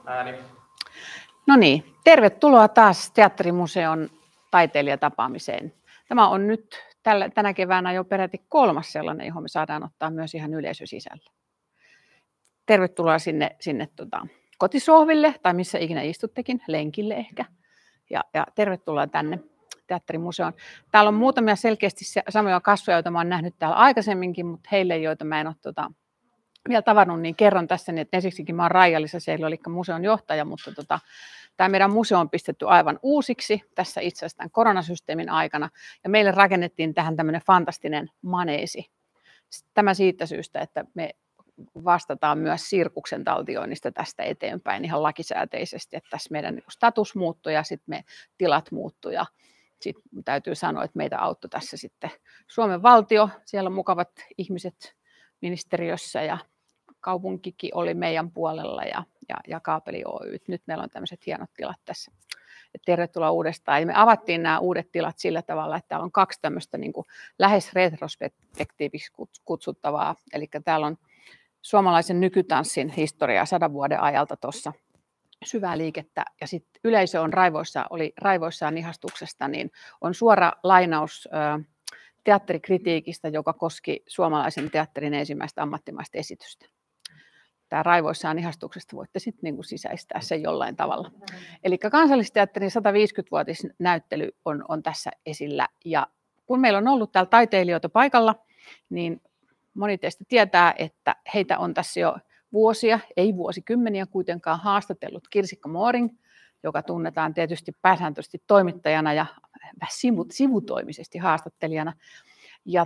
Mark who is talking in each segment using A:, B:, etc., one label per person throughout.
A: Ääni.
B: No niin, tervetuloa taas Teatterimuseon taiteilijatapaamiseen. Tämä on nyt tänä keväänä jo peräti 3. sellainen, johon me saadaan ottaa myös ihan yleisö sisällä. Tervetuloa sinne kotisohville tai missä ikinä istuttekin, lenkille ehkä. Ja tervetuloa tänne Teatterimuseoon. Täällä on muutamia selkeästi samoja kasvoja, joita mä oon nähnyt täällä aikaisemminkin, mutta heille, joita mä en ole vielä tavannut, niin kerron tässä, että ensiksikin mä oon Raija-Liisa Seilio, eli museon johtaja, mutta tämä meidän museo on pistetty aivan uusiksi tässä itse asiassa tämän koronasysteemin aikana, ja meille rakennettiin tähän tämmöinen fantastinen maneesi. Tämä siitä syystä, että me vastataan myös sirkuksen taltioinnista tästä eteenpäin ihan lakisääteisesti, että tässä meidän status muuttui ja sitten me tilat muuttui, ja sitten täytyy sanoa, että meitä auttoi tässä sitten Suomen valtio, siellä mukavat ihmiset ministeriössä ja kaupunkikin oli meidän puolella ja Kaapeli Oy. Nyt meillä on tämmöiset hienot tilat tässä. Et tervetuloa uudestaan. Ja me avattiin nämä uudet tilat sillä tavalla, että täällä on 2 tämmöistä niin kuin lähes retrospektiiviksi kutsuttavaa. Eli täällä on suomalaisen nykytanssin historiaa 100 vuoden ajalta tuossa syvää liikettä. Ja sitten yleisö on raivoissaan ihastuksesta, niin on suora lainaus teatterikritiikistä, joka koski suomalaisen teatterin ensimmäistä ammattimaista esitystä. Tämä raivoissaan ihastuksesta voitte sitten niin kuin sisäistää sen jollain tavalla. Eli Kansallisteatterin 150-vuotisnäyttely on tässä esillä. Ja kun meillä on ollut täällä taiteilijoita paikalla, niin moni teistä tietää, että heitä on tässä jo vuosia, ei vuosikymmeniä kuitenkaan, haastatellut Kirsikka Mooring, joka tunnetaan tietysti pääsääntöisesti toimittajana ja sivutoimisesti haastattelijana. Ja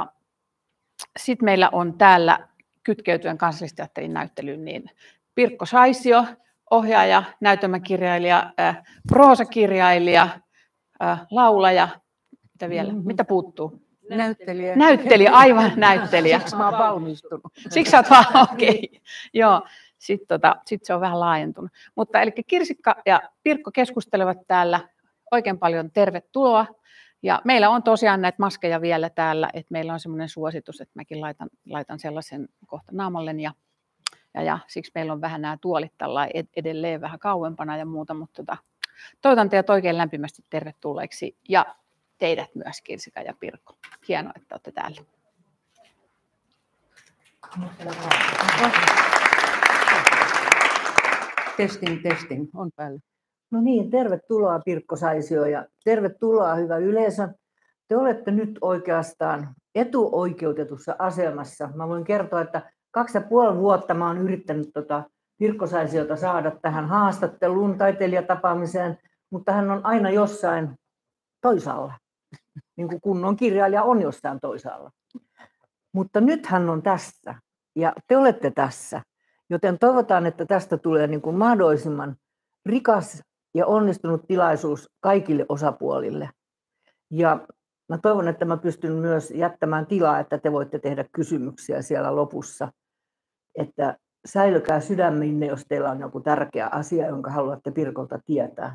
B: sitten meillä on täällä kytkeytyen Kansallisteatterin näyttelyyn niin Pirkko Saisio, ohjaaja, näytelmäkirjailija, proosakirjailija, laulaja, mitä vielä? Mitä puuttuu?
C: Näyttelijä.
B: Näyttelijä, aivan näyttelijä.
C: Siksi mä oon valmistunut.
B: Siksi sä oot vaan, okei. Joo, sitten se on vähän laajentunut. Mutta eli Kirsikka ja Pirkko keskustelevat täällä. Oikein paljon tervetuloa. Ja meillä on tosiaan näitä maskeja vielä täällä, että meillä on semmoinen suositus, että mäkin laitan sellaisen kohta naamalleni. Ja siksi meillä on vähän nämä tuolit tällä edelleen vähän kauempana ja muuta, mutta toivotan teidät oikein lämpimästi tervetulleeksi ja teidät myös, Kirsikka ja Pirkko. Hienoa, että olette täällä.
C: Testing, on päällä.
D: No niin, tervetuloa Pirkko Saisio ja tervetuloa hyvä yleisö. Te olette nyt oikeastaan etuoikeutetussa asemassa. Mä voin kertoa, että 2,5 vuotta mä oon yrittänyt Pirkko Saisiota saada tähän haastatteluun, taiteilijatapaamiseen, mutta hän on aina jossain toisaalla, niin kuin kunnon kirjailija on jossain toisaalla. Mutta nyt hän on tässä ja te olette tässä, joten toivotaan, että tästä tulee niin kuin mahdollisimman rikas ja onnistunut tilaisuus kaikille osapuolille. Ja mä toivon, että mä pystyn myös jättämään tilaa, että te voitte tehdä kysymyksiä siellä lopussa. Että säilykää sydäminne, jos teillä on joku tärkeä asia, jonka haluatte Pirkolta tietää.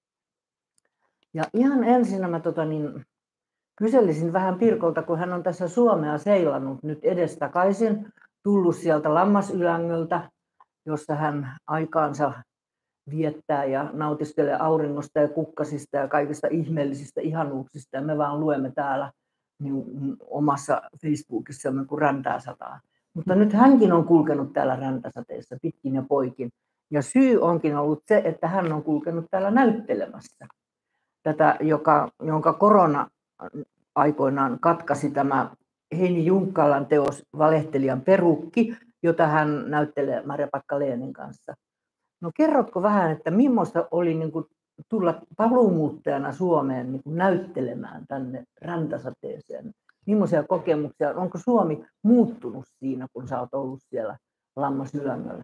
D: Ja ihan ensin mä kyselisin vähän Pirkolta, kun hän on tässä Suomea seilannut nyt edestakaisin, tullut sieltä Lammasylängöltä, jossa hän aikaansa viettää ja nautiskelee auringosta ja kukkasista ja kaikista ihmeellisistä ihanuuksista. Ja me vaan luemme täällä niin omassa Facebookissamme, kun räntää sataa. Mutta nyt hänkin on kulkenut täällä räntäsateessa pitkin ja poikin. Ja syy onkin ollut se, että hän on kulkenut täällä näyttelemässä. Tätä, jonka korona aikoinaan katkaisi tämä Heini Junkkalan teos Valehtelijan perukki, jota hän näyttelee Marja Pekka-Leenin kanssa. No kerrotko vähän, että millaista oli niin kuin tulla paluumuuttajana Suomeen niin kuin näyttelemään tänne räntäsateeseen? Millaisia kokemuksia? Onko Suomi muuttunut siinä, kun sä oot ollut siellä Lammasylängöllä?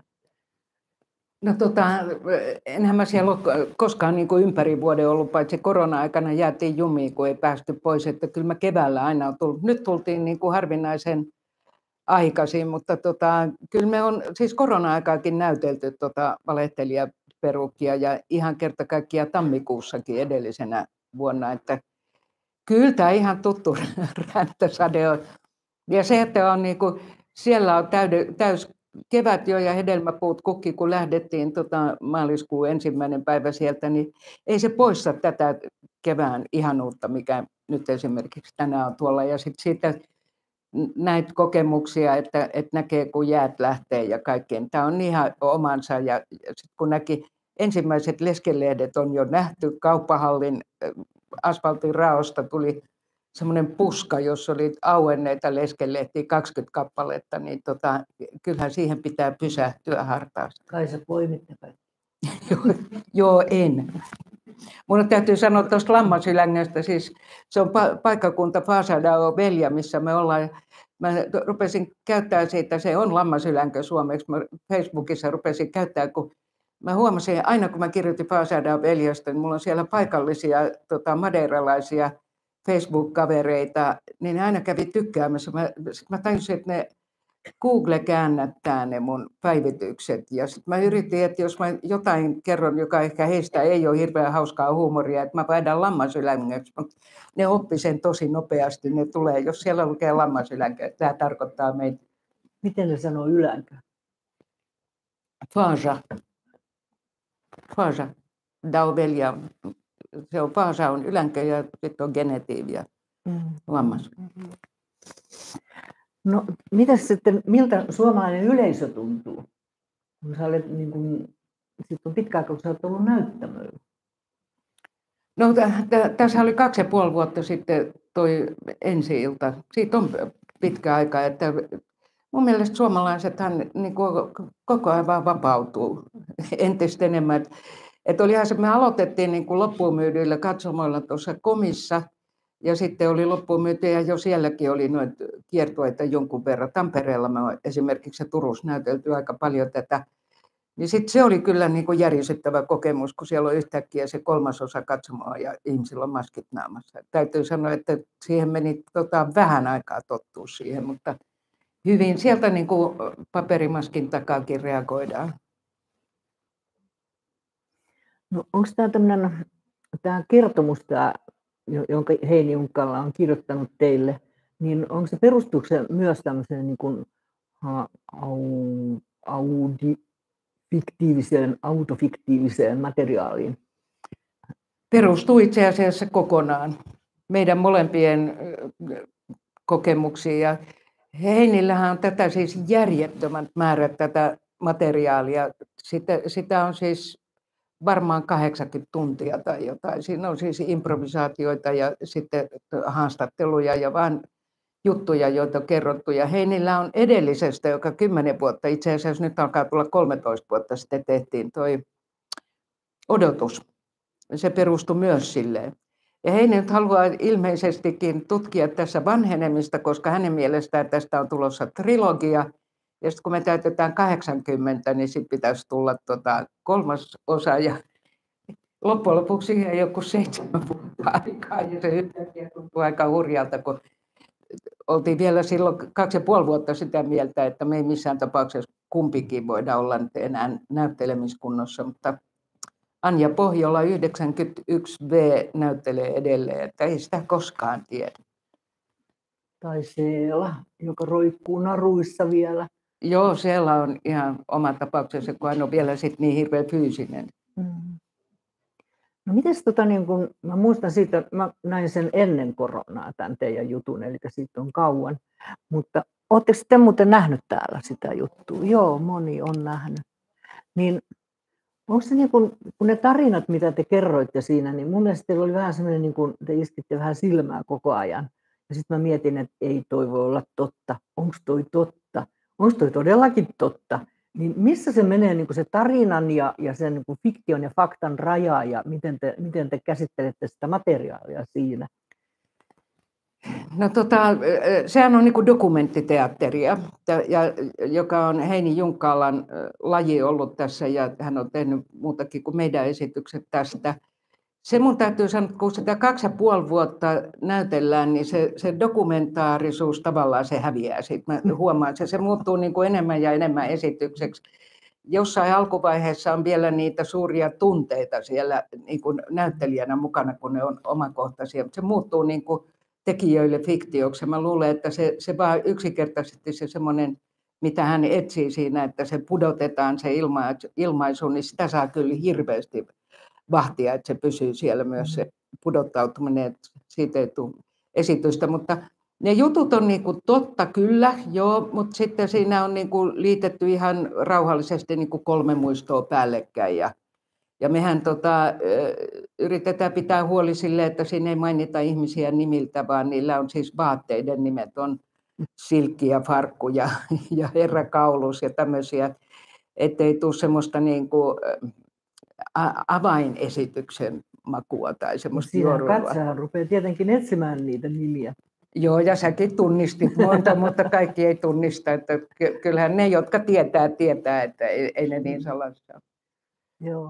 C: No enhän mä siellä ole koskaan niin kuin ympäri vuoden ollut, paitsi korona-aikana jäätiin jumiin, kun ei päästy pois. Että kyllä mä keväällä aina on tullut. Nyt tultiin niin kuin harvinaisen aikaisin, mutta kyllä me on siis korona-aikaakin näytelty Valehtelijaperukkia ja ihan kerta kaikkiaan tammikuussakin edellisenä vuonna, että kyllä tämä ihan tuttu räntäsade on. Ja se, että on siellä on täys kevät jo ja hedelmäpuut kukki, kun lähdettiin maaliskuun 1. päivä sieltä, niin ei se poista tätä kevään ihanuutta, mikä nyt esimerkiksi tänään on tuolla. Ja sitten siitä näitä kokemuksia, että näkee, kun jäät lähtee ja kaikkeen. Tämä on ihan omansa. Ja sitten kun näki, ensimmäiset leskelehdet on jo nähty kauppahallin asfaltin raosta, tuli semmoinen puska, jossa oli auenneita leskelehtiä 20 kappaletta, niin kyllähän siihen pitää pysähtyä hartaasti.
D: Kai sä poimitte kaikki.
C: Joo, en. Mun täytyy sanoa tuosta Lammasylängöstä, siis se on paikkakunta Faasadao Velja, missä me ollaan. Mä rupesin käyttää siitä, se on Lammasylängö suomeksi, mä Facebookissa rupesin käyttää, kun mä huomasin, aina kun mä kirjoitin Faasadao Veljasta, niin mulla on siellä paikallisia madeiralaisia Facebook-kavereita, niin ne aina kävi tykkäämässä. Sitten mä tajusin, että ne Google käännättää ne mun päivitykset. Ja sitten mä yritin, että jos mä jotain kerron, joka ehkä heistä ei ole hirveän hauskaa huumoria, että mä vaihdan Lammasylängöksi, mutta ne oppi sen tosi nopeasti. Ne tulee, jos siellä lukee Lammasylängö, että tämä tarkoittaa meitä.
D: Miten ne sanoo ylänkö?
C: Faasa. Dao Velja. Se on Faasa on ylänkö ja sitten on genetiivi ja lammas.
D: No, mitäs sitten, miltä suomalainen yleisö tuntuu? Kun sä olet, niin kun, sit on pitkä aika, kun sä olet ollut näyttämöllä.
C: No, tässä oli 2,5 vuotta sitten toi ensi-ilta. Siitä on pitkä aika, että mun mielestä suomalaisethan niin koko ajan vaan vapautuu entistä enemmän. Että olihan se, me aloitettiin niin loppuun myydyillä katsomoilla tuossa Komissa. Ja sitten oli loppuun myyty ja jo sielläkin oli noita kiertueita jonkun verran. Tampereella me on esimerkiksi Turussa näytelty aika paljon tätä. Niin sitten se oli kyllä niin kuin järisyttävä kokemus, kun siellä on yhtäkkiä se 3/3 katsomoa ja ihmisillä on maskit naamassa. Täytyy sanoa, että siihen meni vähän aikaa tottua siihen, mutta hyvin sieltä niin kuin paperimaskin takaakin reagoidaan.
D: No, onko tämä kertomus, jonka Heini Junkkala on kirjoittanut teille, niin onko se perustuuko se myös tämmöiseen niin kuin autofiktiiviseen materiaaliin?
C: Perustuu itse asiassa kokonaan meidän molempien kokemuksiin. Ja Heinillähän on tätä siis järjettömät määrät tätä materiaalia. Sitä on siis varmaan 80 tuntia tai jotain. Siinä on siis improvisaatioita ja sitten haastatteluja ja vaan juttuja, joita on kerrottu. Ja Heinillä on edellisestä, joka 10 vuotta, itse asiassa nyt alkaa tulla 13 vuotta sitten tehtiin toi Odotus. Se perustui myös silleen. Ja Heini nyt haluaa ilmeisestikin tutkia tässä vanhenemista, koska hänen mielestään tästä on tulossa trilogia. Ja sitten kun me täytetään 80, niin sitten pitäisi tulla 3. osa. Ja loppujen lopuksi siihen ei ole kuin 7 vuotta aikaa. Ja se yhtäkkiä tuntuu aika hurjalta, kun oltiin vielä silloin 2,5 vuotta sitä mieltä, että me ei missään tapauksessa kumpikin voida olla enää näyttelemiskunnossa. Mutta Anja Pohjola 91V näyttelee edelleen, että ei sitä koskaan tiedä.
D: Tai Seela, joka roikkuu naruissa vielä.
C: Joo, siellä on ihan oma tapauksessa, kun hän on vielä sit niin hirveän fyysinen.
D: No mites niin kun, mä muistan siitä, mä näin sen ennen koronaa tämän teidän jutun, eli siitä on kauan. Mutta ootteko te muuten nähnyt täällä sitä juttua? Joo, moni on nähnyt. Niin onko se niin kun ne tarinat, mitä te kerroitte siinä, niin mun mielestä teillä oli vähän semmoinen, niin kun te iskitte vähän silmää koko ajan. Ja sitten mä mietin, että ei toi voi olla totta. Onko toi totta? Onko toi todellakin totta? Niin missä se menee niin kuin se tarinan ja sen niin kuin fiktion ja faktan raja ja miten te käsittelette sitä materiaalia siinä?
C: No sehän on niin kuin dokumenttiteatteria, joka on Heini Junkkalan laji ollut tässä ja hän on tehnyt muutakin kuin meidän esitykset tästä. Se mun täytyy sanoa, että kun sitä 2,5 vuotta näytellään, niin se dokumentaarisuus tavallaan se häviää. Sitten mä huomaan, että se muuttuu niin kuin enemmän ja enemmän esitykseksi. Jossain alkuvaiheessa on vielä niitä suuria tunteita siellä niin kuin näyttelijänä mukana, kun ne on omakohtaisia. Se muuttuu niin kuin tekijöille fiktioksi. Mä luulen, että se vaan yksinkertaisesti se semmoinen mitä hän etsii siinä, että se pudotetaan se ilmaisu, niin sitä saa kyllä hirveästi vahtia, että se pysyy siellä myös se pudottautuminen, että siitä ei tule esitystä, mutta ne jutut on niin kuin totta kyllä, joo, mutta sitten siinä on niin kuin liitetty ihan rauhallisesti niin kuin 3 muistoa päällekkäin ja mehän yritetään pitää huoli sille, että siinä ei mainita ihmisiä nimiltä, vaan niillä on siis vaatteiden nimet, on silkki ja farkku ja herrakaulus ja tämmöisiä, ettei tule semmoista niin kuin avainesityksen makua tai semmoista
D: juoruilua. Katsehan rupeaa tietenkin etsimään niitä nimiä.
C: Joo, ja säkin tunnistit monta, mutta kaikki ei tunnista. Että kyllähän ne, jotka tietää, että ei ne niin salaisia.
D: Joo.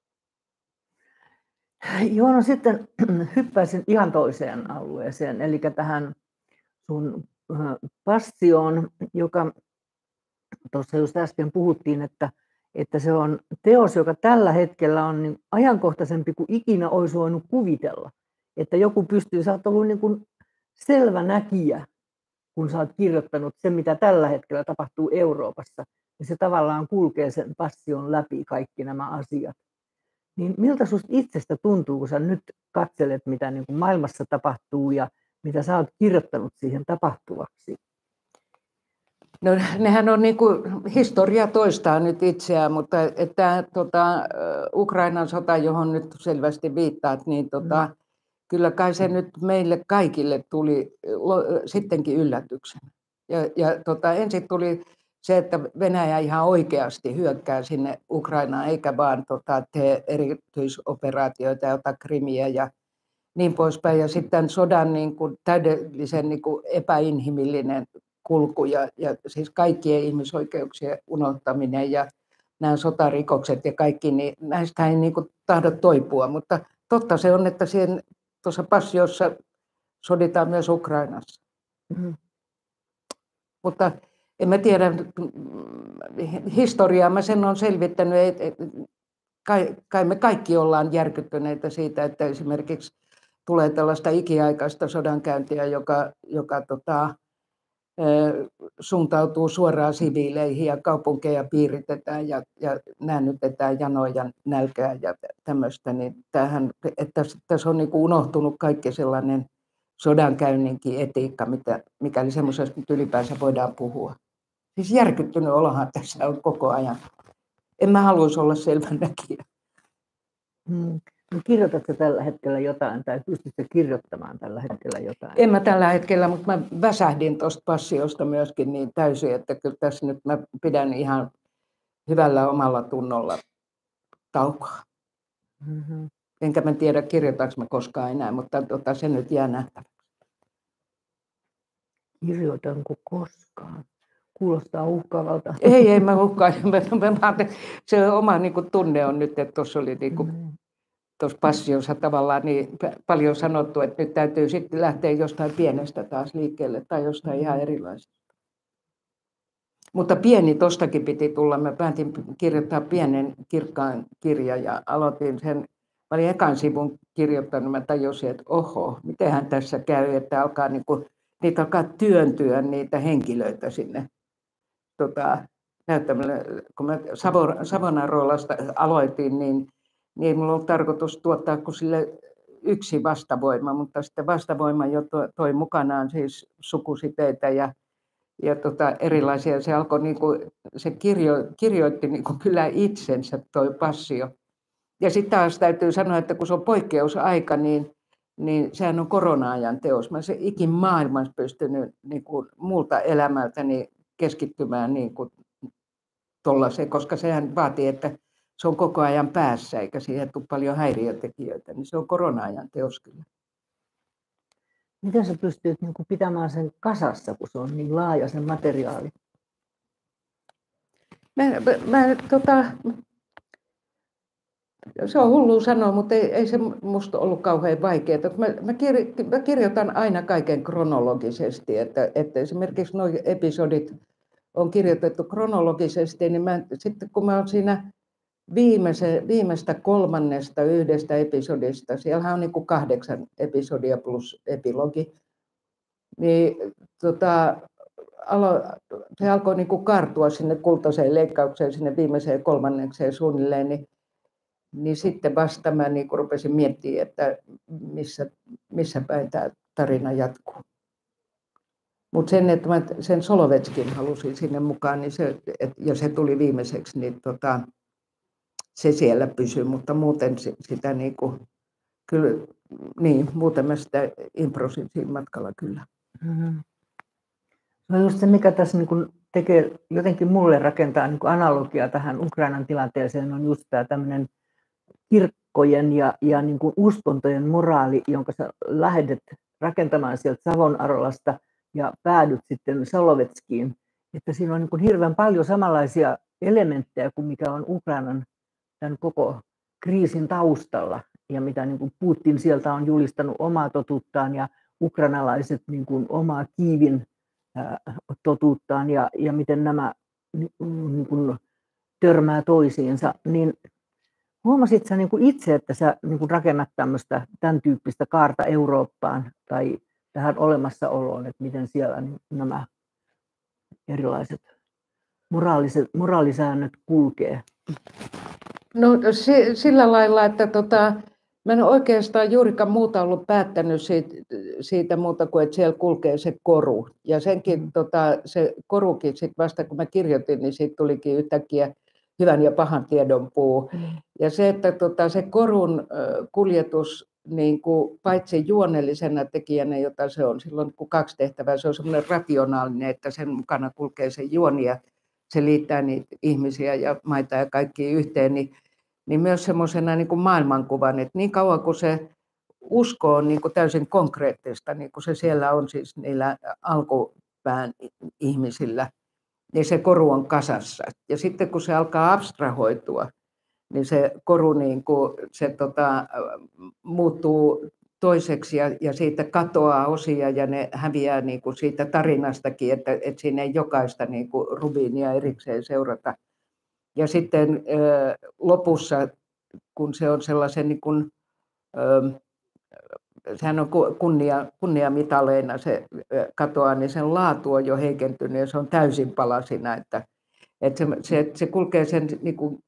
D: Joo, no sitten hyppäisin ihan toiseen alueeseen, eli tähän sun passioon, joka tuossa just äsken puhuttiin, että se on teos, joka tällä hetkellä on niin ajankohtaisempi kuin ikinä olisi voinut kuvitella. Että joku pystyy, sä oot ollut niin kuin selvä näkijä, kun sä oot kirjoittanut sen, mitä tällä hetkellä tapahtuu Euroopassa. Ja se tavallaan kulkee sen passion läpi kaikki nämä asiat. Niin miltä susta itsestä tuntuu, kun sä nyt katselet, mitä niin kuin maailmassa tapahtuu ja mitä sä oot kirjoittanut siihen tapahtuvaksi?
C: No, nehän on niin kuin, historia toistaa nyt itseään, mutta että Ukrainan sota, johon nyt selvästi viittaat, niin kyllä kai se nyt meille kaikille tuli sittenkin yllätyksenä. Ensin tuli se, että Venäjä ihan oikeasti hyökkää sinne Ukrainaan, eikä vaan tee erityisoperaatioita ja ota Krimiä ja niin poispäin. Ja sitten sodan niin kuin täydellisen niin kuin epäinhimillinen kulku ja siis kaikkien ihmisoikeuksien unohtaminen ja nämä sotarikokset ja kaikki, niin näistä ei niin kuin tahdo toipua. Mutta totta se on, että tuossa passiossa soditaan myös Ukrainassa. Mm-hmm. Mutta en mä tiedä, historiaa mä sen olen selvittänyt, kai me kaikki ollaan järkyttyneitä siitä, että esimerkiksi tulee tällaista ikiaikaista sodankäyntiä, joka suuntautuu suoraan siviileihin ja kaupunkeja piiritetään ja näännytetään janoa ja nälkää ja tämmöistä, niin että tässä on niin kuin unohtunut kaikki sellainen sodankäynninkin etiikka, mikäli semmoisesta nyt ylipäänsä voidaan puhua. Siis järkyttynyt olohan tässä on koko ajan. En mä haluaisi olla selvänäkijä.
D: Kirjoitatko tällä hetkellä jotain tai pystytkö kirjoittamaan tällä hetkellä jotain?
C: En mä tällä hetkellä, mutta mä väsähdin tuosta passiosta myöskin niin täysin, että kyllä tässä nyt mä pidän ihan hyvällä omalla tunnolla taukoa. Mm-hmm. Enkä mä tiedä, kirjoitanko mä koskaan enää, mutta se nyt jää nähtäväksi.
D: Kirjoitanko koskaan? Kuulostaa uhkaavalta.
C: Ei mä uhkaan. Se oma niin kuin, tunne on nyt, että tuossa oli niin kuin, tuossa passiossa tavallaan niin paljon sanottu, että nyt täytyy sitten lähteä jostain pienestä taas liikkeelle tai jostain ihan erilaisesta. Mutta pieni tostakin piti tulla. Mä päätin kirjoittaa pienen kirkkaan kirjan ja aloitin sen. Mä olin ekan sivun kirjoittanut, mä tajusin, että oho, mitenhän tässä käy, että alkaa niitä alkaa työntyä niitä henkilöitä sinne näyttämällä. Kun mä Savonarolasta aloitin, niin mulla on tarkoitus tuottaa kuin sille yksi vastavoima, mutta sitten vastavoima jo toi mukanaan siis sukusiteitä ja erilaisia. Se alkoi se kirjoitti kyllä itsensä toi passio. Ja sitten taas täytyy sanoa, että kun se on poikkeusaika, niin sehän on korona-ajan teos. Mä se ikin maailmassa pystynyt muulta elämältäni keskittymään tollaiseen, koska sehän vaatii, että se on koko ajan päässä, eikä siihen tule paljon häiriötekijöitä, niin se on korona-ajan teos kyllä.
D: Miten sä pystyt pitämään sen kasassa, kun se on niin laaja se materiaali?
C: Se on hullu sanoa, mutta ei se musta ollut kauhean vaikeaa. Mä kirjoitan aina kaiken kronologisesti, että esimerkiksi nuo episodit on kirjoitettu kronologisesti, niin sitten kun mä oon siinä viimeistä 3. yhdestä episodista, siellähän on 8 episodia plus epilogi, niin se alkoi niin kuin kaartua sinne kultaiseen leikkaukseen, sinne viimeiseen kolmannekseen suunnilleen, niin sitten vasta mä niin kuin rupesin miettimään, että missä päin tämä tarina jatkuu. Mutta sen, että mä sen Solovetskin halusin sinne mukaan, niin ja se tuli viimeiseksi, niin se siellä pysyi, mutta muuten sitä niin kuin, kyllä, niin, muuten mä sitä improsin siinä matkalla kyllä.
D: Mm-hmm. No just se, mikä tässä niin kuin tekee, jotenkin mulle rakentaa niin kuin analogiaa tähän Ukrainan tilanteeseen, on just tämä tämmöinen kirkkojen ja niin kuin uskontojen moraali, jonka sä lähdet rakentamaan sieltä Savonarolasta ja päädyt sitten Solovetskiin. Että siinä on niin kuin hirveän paljon samanlaisia elementtejä kuin mikä on Ukrainan tämän koko kriisin taustalla. Ja mitä niin kuin Putin sieltä on julistanut omaa totuuttaan ja ukrainalaiset niin kuin omaa Kiivin totuuttaan ja miten nämä niin kuin törmää toisiinsa, niin huomasit sä niin kuin itse, että sä niin kuin rakennat tämän tyyppistä kaarta Eurooppaan tai tähän olemassaoloon, että miten siellä niin nämä erilaiset moraalisäännöt kulkee?
C: No sillä lailla, että mä en oikeastaan juurikaan muuta ollut päättänyt siitä muuta kuin, että siellä kulkee se koru. Ja senkin se korukin sit vasta kun mä kirjoitin, niin siitä tulikin yhtäkkiä hyvän ja pahan tiedon puu. Ja se, että se korun kuljetus niin kuin paitsi juonellisena tekijänä, jota se on silloin kun kaksi tehtävää, se on semmoinen rationaalinen, että sen mukana kulkee se juoni ja se liittää niitä ihmisiä ja maita ja kaikki yhteen, niin myös semmoisena niin kuin maailmankuvan, että niin kauan kuin se usko on niin kuin täysin konkreettista, niin kuin se siellä on siis niillä alkupään ihmisillä, niin se koru on kasassa. Ja sitten kun se alkaa abstrahoitua, niin se koru niin kuin, muuttuu toiseksi ja siitä katoaa osia ja ne häviää niin kuin siitä tarinastakin, että siinä ei jokaista niin kuin rubiinia erikseen seurata. Ja sitten lopussa, kun se on sellaisen, niin kuin, sehän on kunniamitaleina se katoaa, niin sen laatu on jo heikentynyt ja se on täysin palasina, että se kulkee sen niin kuin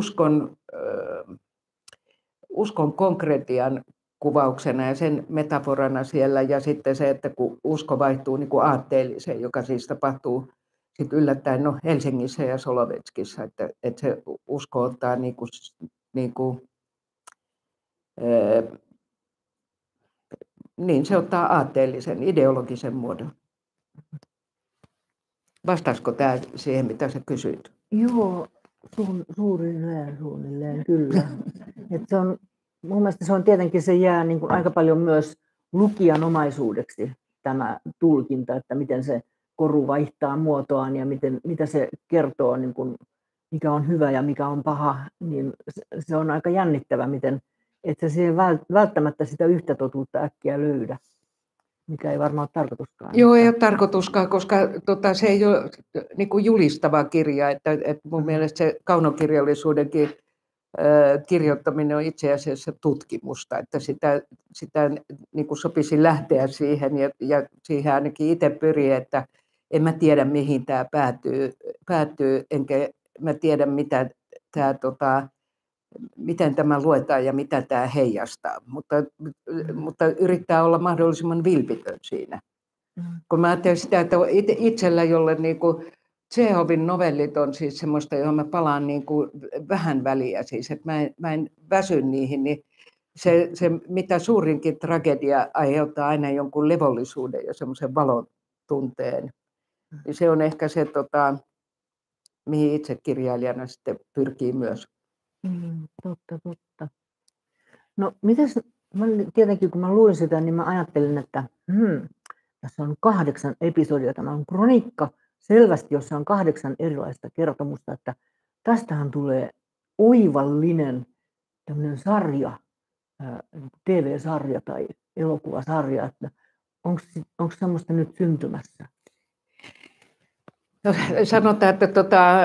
C: uskon konkretian kuvauksena ja sen metaforana siellä ja sitten se, että kun usko vaihtuu niin kuin aatteelliseen, joka siis tapahtuu sitten yllättäen Helsingissä ja Solovetskissa, että se usko ottaa se ottaa aatteellisen, ideologisen muodon. Vastaisiko tämä siihen, mitä sä kysyit?
D: Joo, suunnilleen kyllä. Et se on, mun mielestä se on tietenkin, se jää niin kuin aika paljon myös lukijan omaisuudeksi tämä tulkinta, että miten se koru vaihtaa muotoaan ja mitä se kertoo, niin kuin, mikä on hyvä ja mikä on paha, niin se on aika jännittävä, että se ei välttämättä sitä yhtä totuutta äkkiä löydä, mikä ei varmaan ole tarkoituskaan.
C: Joo, ei ole tarkoituskaan, koska se ei ole niin kuin julistava kirja, että mun mielestä se kaunokirjallisuudenkin kirjoittaminen on itse asiassa tutkimusta, että sitä niin kuin sopisi lähteä siihen ja siihen ainakin itse pyrin, että en mä tiedä mihin tämä päätyy enkä mä tiedä miten tämä luetaan ja mitä tämä heijastaa, mutta yrittää olla mahdollisimman vilpitön siinä. Kun mä ajattelen sitä, että itsellä, jolle niin kuin Tšehovin novellit on siis semmoista, johon mä palaan niin kuin vähän väliä, siis että mä en väsy niihin, niin se mitä suurinkin tragedia aiheuttaa aina jonkun levollisuuden ja semmoisen valon tunteen, niin se on ehkä se, mihin itse kirjailijana sitten pyrkii myös.
D: Totta. No mites, tietenkin kun mä luin sitä, niin mä ajattelin, että tässä on 8 episodia, tämä on kronikka selvästi, jossa on 8 erilaista kertomusta, että tästähän tulee oivallinen tämmöinen sarja, TV-sarja tai elokuvasarja, että onko semmoista nyt syntymässä?
C: No, sanotaan, että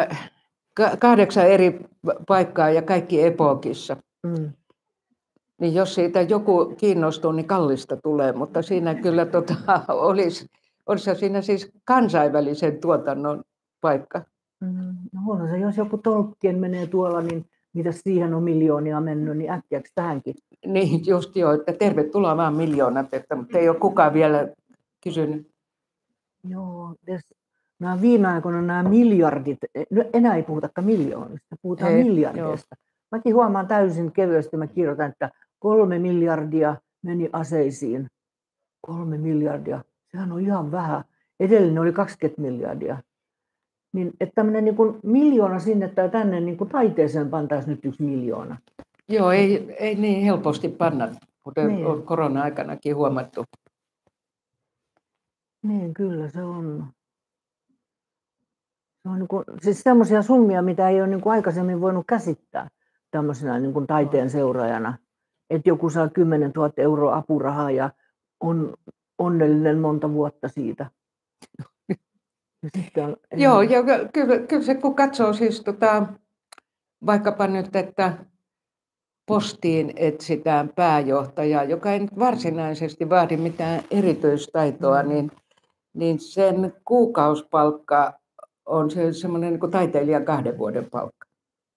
C: 8 eri paikkaa ja kaikki epokissa. Niin jos siitä joku kiinnostuu, niin kallista tulee, mutta siinä kyllä olisi siinä siis kansainvälisen tuotannon paikka.
D: No huono se, jos joku Tolkien menee tuolla, niin mitä siihen on miljoonia mennyt, niin äkkiäksi tähänkin.
C: Niin, just joo, että tervetuloa vaan miljoonat, mutta ei ole kukaan vielä kysynyt.
D: Joo, nämä viime aikoina nämä miljardit, enää ei puhutakaan miljoonista, puhutaan miljardeista. Mäkin huomaan täysin kevyesti, mä kirjoitan, että 3 miljardia meni aseisiin. 3 miljardia, sehän on ihan vähän. Edellinen oli 20 miljardia. Niin, että tämmöinen niin kuin miljoona sinne tai tänne niin kuin taiteeseen pantaisiin nyt 1 miljoona.
C: Joo, ei niin helposti panna, kuten on korona-aikanakin huomattu.
D: Niin, kyllä se on. Se on niin kuin, siis sellaisia summia, mitä ei ole niin kuin aikaisemmin voinut käsittää tämmöisenä niin kuin taiteen seuraajana. Että joku saa 10 000 € apurahaa ja on onnellinen monta vuotta siitä.
C: Joo, ja kyllä se kun katsoo siis vaikkapa nyt, että postiin etsitään pääjohtajaa, joka ei nyt varsinaisesti vaadi mitään erityistaitoa, niin sen kuukausipalkka on semmoinen niin kuin taiteilijan 2 vuoden palkka.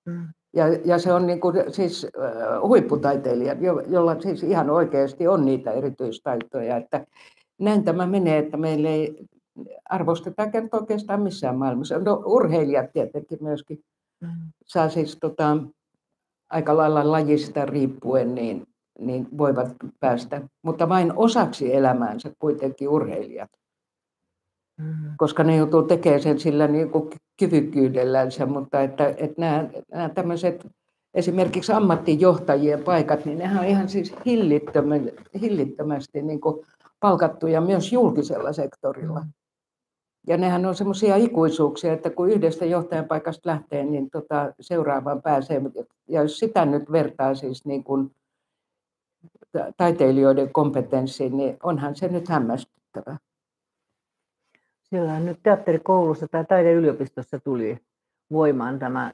C: Ja se on niin kuin, siis huipputaiteilija, jolla siis ihan oikeasti on niitä erityistaitoja. Että näin tämä menee, että meillä ei arvosteta oikeastaan missään maailmassa. No, urheilijat tietenkin myöskin saa siis aika lailla lajista riippuen niin voivat päästä, mutta vain osaksi elämäänsä kuitenkin urheilijat. Koska ne joutuu tekemään sen sillä niin kuin kyvykkyydellänsä, mutta että nämä tämmöiset esimerkiksi ammattijohtajien paikat, niin nehän on ihan siis hillittömästi niin kuin palkattuja myös julkisella sektorilla. Ja nehän on semmoisia ikuisuuksia, että kun yhdestä johtajan paikasta lähtee, niin seuraavaan pääsee. Ja jos sitä nyt vertaa siis niin kuin taiteilijoiden kompetenssiin, niin onhan se nyt hämmästyttävää.
D: Siellä nyt teatterikoulussa tai taideyliopistossa tuli voimaan tämä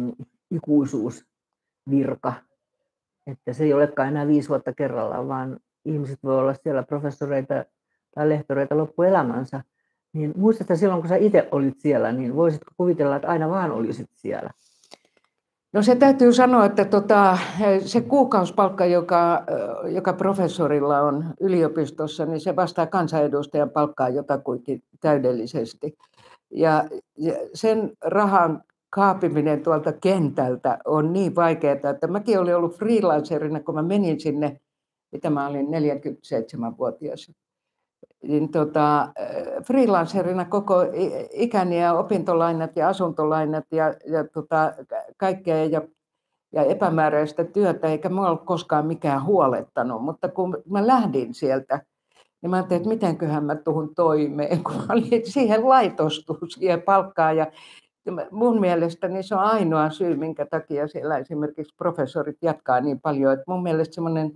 D: ikuisuusvirka. Että se ei olekaan enää 5 vuotta kerrallaan, vaan ihmiset voi olla siellä professoreita tai lehtoreita loppuelämänsä. Niin muistatko silloin, kun sä itse olit siellä, niin voisitko kuvitella, että aina vaan olisit siellä?
C: No se täytyy sanoa, että se kuukausipalkka, joka professorilla on yliopistossa, niin se vastaa kansanedustajan palkkaa jotakuinkin täydellisesti. Ja sen rahan kaapiminen tuolta kentältä on niin vaikeaa, että mäkin olin ollut freelancerina, kun mä menin sinne, mitä mä olin 47-vuotias. Niin freelancerina koko ikäni ja opintolainat ja asuntolainat ja kaikkea ja epämääräistä työtä, eikä mua ole koskaan mikään huolettanut. Mutta kun mä lähdin sieltä, niin mä ajattelin, että mitenköhän mä tuun toimeen, kun mä olin siihen laitostunut siihen palkkaan. Ja mun mielestäni se on ainoa syy, minkä takia siellä esimerkiksi professorit jatkaa niin paljon. Että mun mielestä semmoinen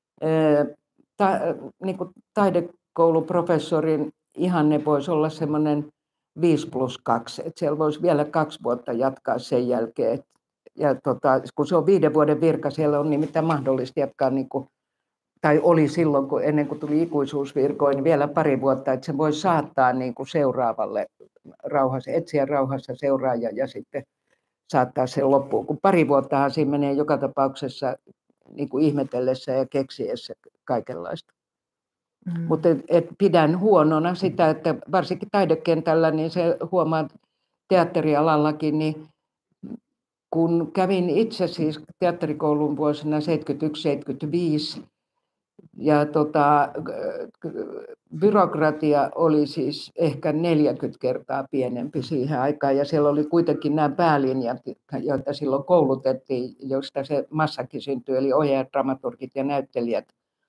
C: niin kuin taidekouluprofessorin ihanne voisi olla semmoinen 5+2, että siellä voisi vielä 2 vuotta jatkaa sen jälkeen. Ja kun se on 5 vuoden virka, siellä on nimittäin mahdollista jatkaa, niin kuin, tai oli silloin, ennen kuin tuli ikuisuusvirkoin, niin vielä 2 vuotta, että se voi saattaa niin kuin seuraavalle etsiä rauhassa seuraaja ja sitten saattaa sen loppuun. Kun 2 vuottahan siinä menee joka tapauksessa niin kuin ihmetellessä ja keksiessä kaikenlaista. Mutta pidän huonona sitä, että varsinkin taidekentällä, niin se huomaa teatterialallakin, niin kun kävin itse siis teatterikoulun vuosina 71-75 ja byrokratia oli siis ehkä 40 kertaa pienempi siihen aikaan ja siellä oli kuitenkin nämä päälinjat, joita silloin koulutettiin, josta se massakin syntyi, eli ohjaajat, dramaturgit ja näyttelijät.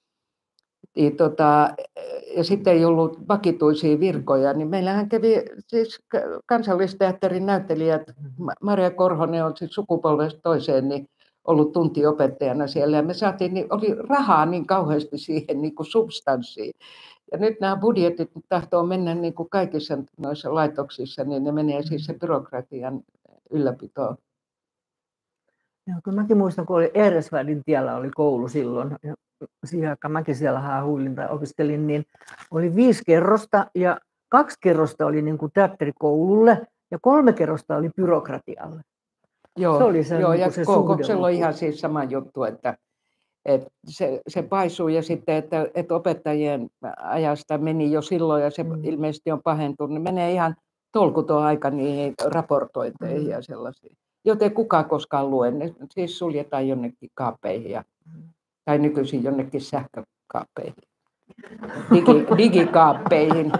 C: Ja sitten ei ollut vakituisia virkoja, niin meillähän kävi siis Kansallisteatterin näyttelijät, Maria Korhonen on siis sukupolvesta toiseen niin ollut tuntiopettajana siellä ja me saatiin, niin oli rahaa niin kauheasti siihen niin kuin substanssiin. Ja nyt nämä budjetit tahtoo mennä niin kuin kaikissa noissa laitoksissa, niin ne menee siis se byrokratian ylläpitoon.
D: Joo, kun mäkin muistan, kun oli Eresvärdin tiellä oli koulu silloin, ja siihen aikaan mäkin siellä haahuilin tai opiskelin, niin oli 5 kerrosta ja 2 kerrosta oli niin kuin teatterikoululle Ja 3 kerrosta oli byrokratialle.
C: Joo,
D: Se oli se,
C: joo,
D: niin
C: ja
D: kuin se
C: Koukoksella on
D: suhdeluku.
C: ihan siis sama juttu, että se paisuu ja sitten, että opettajien ajasta meni jo silloin ja se ilmeisesti on pahentunut, niin menee ihan tolkuton aika niihin raportointeihin ja sellaisiin. Joten kukaan koskaan lue, ne siis suljetaan jonnekin kaappeihin tai nykyisin jonnekin sähkökaappeihin, digikaappeihin.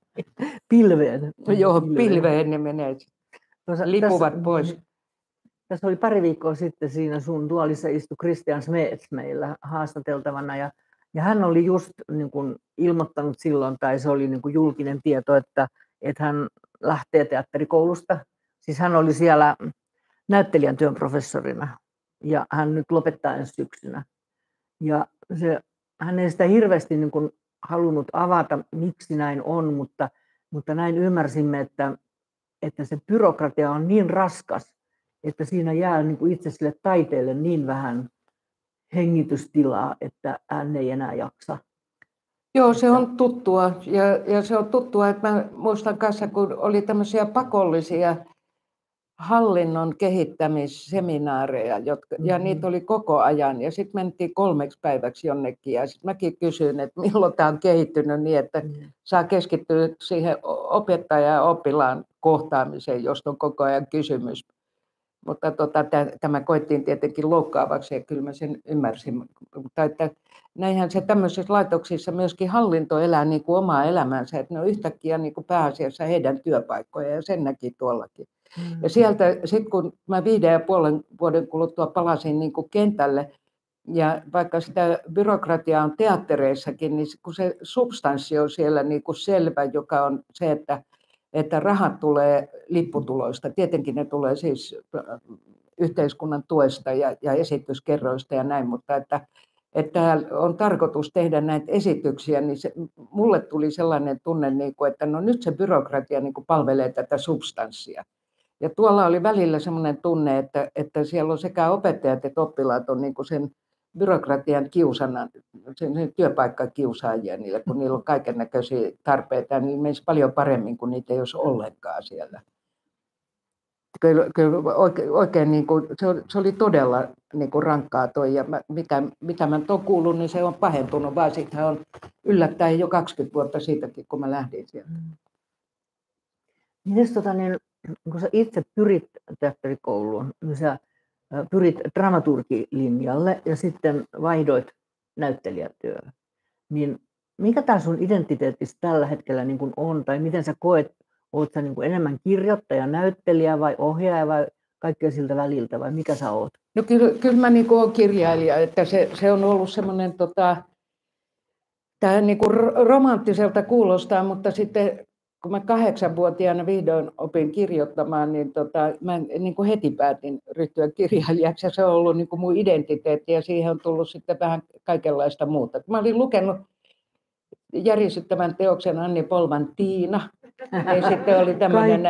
D: Pilveen.
C: Joo, pilveen ne menee, lipuvat pois.
D: Tässä oli pari viikkoa sitten siinä sun tuolissa istui Christian Smets meillä haastateltavana ja hän oli just niin kuin ilmoittanut silloin, tai se oli niin kuin julkinen tieto, että hän lähtee teatterikoulusta. Siis hän oli siellä näyttelijän työn professorina ja hän nyt lopettaa ensi syksynä. Ja hän ei sitä hirveästi niin kuin halunnut avata, miksi näin on, mutta näin ymmärsimme, että se byrokratia on niin raskas, että siinä jää niin kuin itse sille taiteelle niin vähän hengitystilaa, että hän ei enää jaksa.
C: Joo, se on tuttua ja se on tuttua, että mä muistan kanssa, kun oli tämmöisiä pakollisia hallinnon kehittämisseminaareja, ja niitä oli koko ajan, ja sitten mentiin 3 päiväksi jonnekin, ja sitten mäkin kysyin, että milloin tämä on kehittynyt niin, että saa keskittyä siihen opettajan ja oppilaan kohtaamiseen, josta on koko ajan kysymys. Mutta tämä koettiin tietenkin loukkaavaksi, ja kyllä mä sen ymmärsin. Mutta että näinhän se tämmöisissä laitoksissa myöskin hallinto elää niin kuin omaa elämänsä, että ne on yhtäkkiä niin kuin pääasiassa heidän työpaikkoja, ja sen näki tuollakin. Ja sieltä sitten kun mä 5,5 vuoden kuluttua palasin niin kuin kentälle, ja vaikka sitä byrokratiaa on teattereissakin, niin kun se substanssi on siellä niin kuin selvä, joka on se, että rahat tulee lipputuloista. Tietenkin ne tulee siis yhteiskunnan tuesta ja esityskerroista ja näin, mutta että on tarkoitus tehdä näitä esityksiä, niin mulle tuli sellainen tunne, niin kuin, että no nyt se byrokratia niin kuin palvelee tätä substanssia. Ja tuolla oli välillä sellainen tunne, että siellä on sekä opettajat että oppilaat on niin kuin sen byrokratian kiusana, sen työpaikkakiusaajia niille, kun niillä on kaikennäköisiä tarpeita, ja niillä menisi paljon paremmin kuin niitä ei olisi ollenkaan siellä. Kyllä oikein niin kuin, se oli todella niin kuin rankkaa toi, ja mitä mä oon kuullut, niin se on pahentunut, vaan siitä on yllättäen jo 20 vuotta siitäkin, kun mä lähdin sieltä.
D: Mites kun sä itse pyrit teatterikouluun, niin sä pyrit dramaturgilinjalle ja sitten vaihdoit näyttelijätyöhön, niin mikä tämä sun identiteetti tällä hetkellä niin kuin on, tai miten sä koet, oot sä niin kuin enemmän kirjoittaja, näyttelijä vai ohjaaja vai kaikkea siltä väliltä, vai mikä sä oot?
C: No kyllä mä niin kuin olen kirjailija, että se on ollut semmoinen, tämä niin kuin romanttiselta kuulostaa, mutta sitten kun mä 8-vuotiaana vihdoin opin kirjoittamaan, niin mä niin kuin heti päätin ryhtyä kirjailijaksi, ja se on ollut niin kuin mun identiteetti, ja siihen on tullut sitten vähän kaikenlaista muuta. Mä olin lukenut järisyttävän teoksen Anni Polman Tiina, ja sitten oli tämmöinen,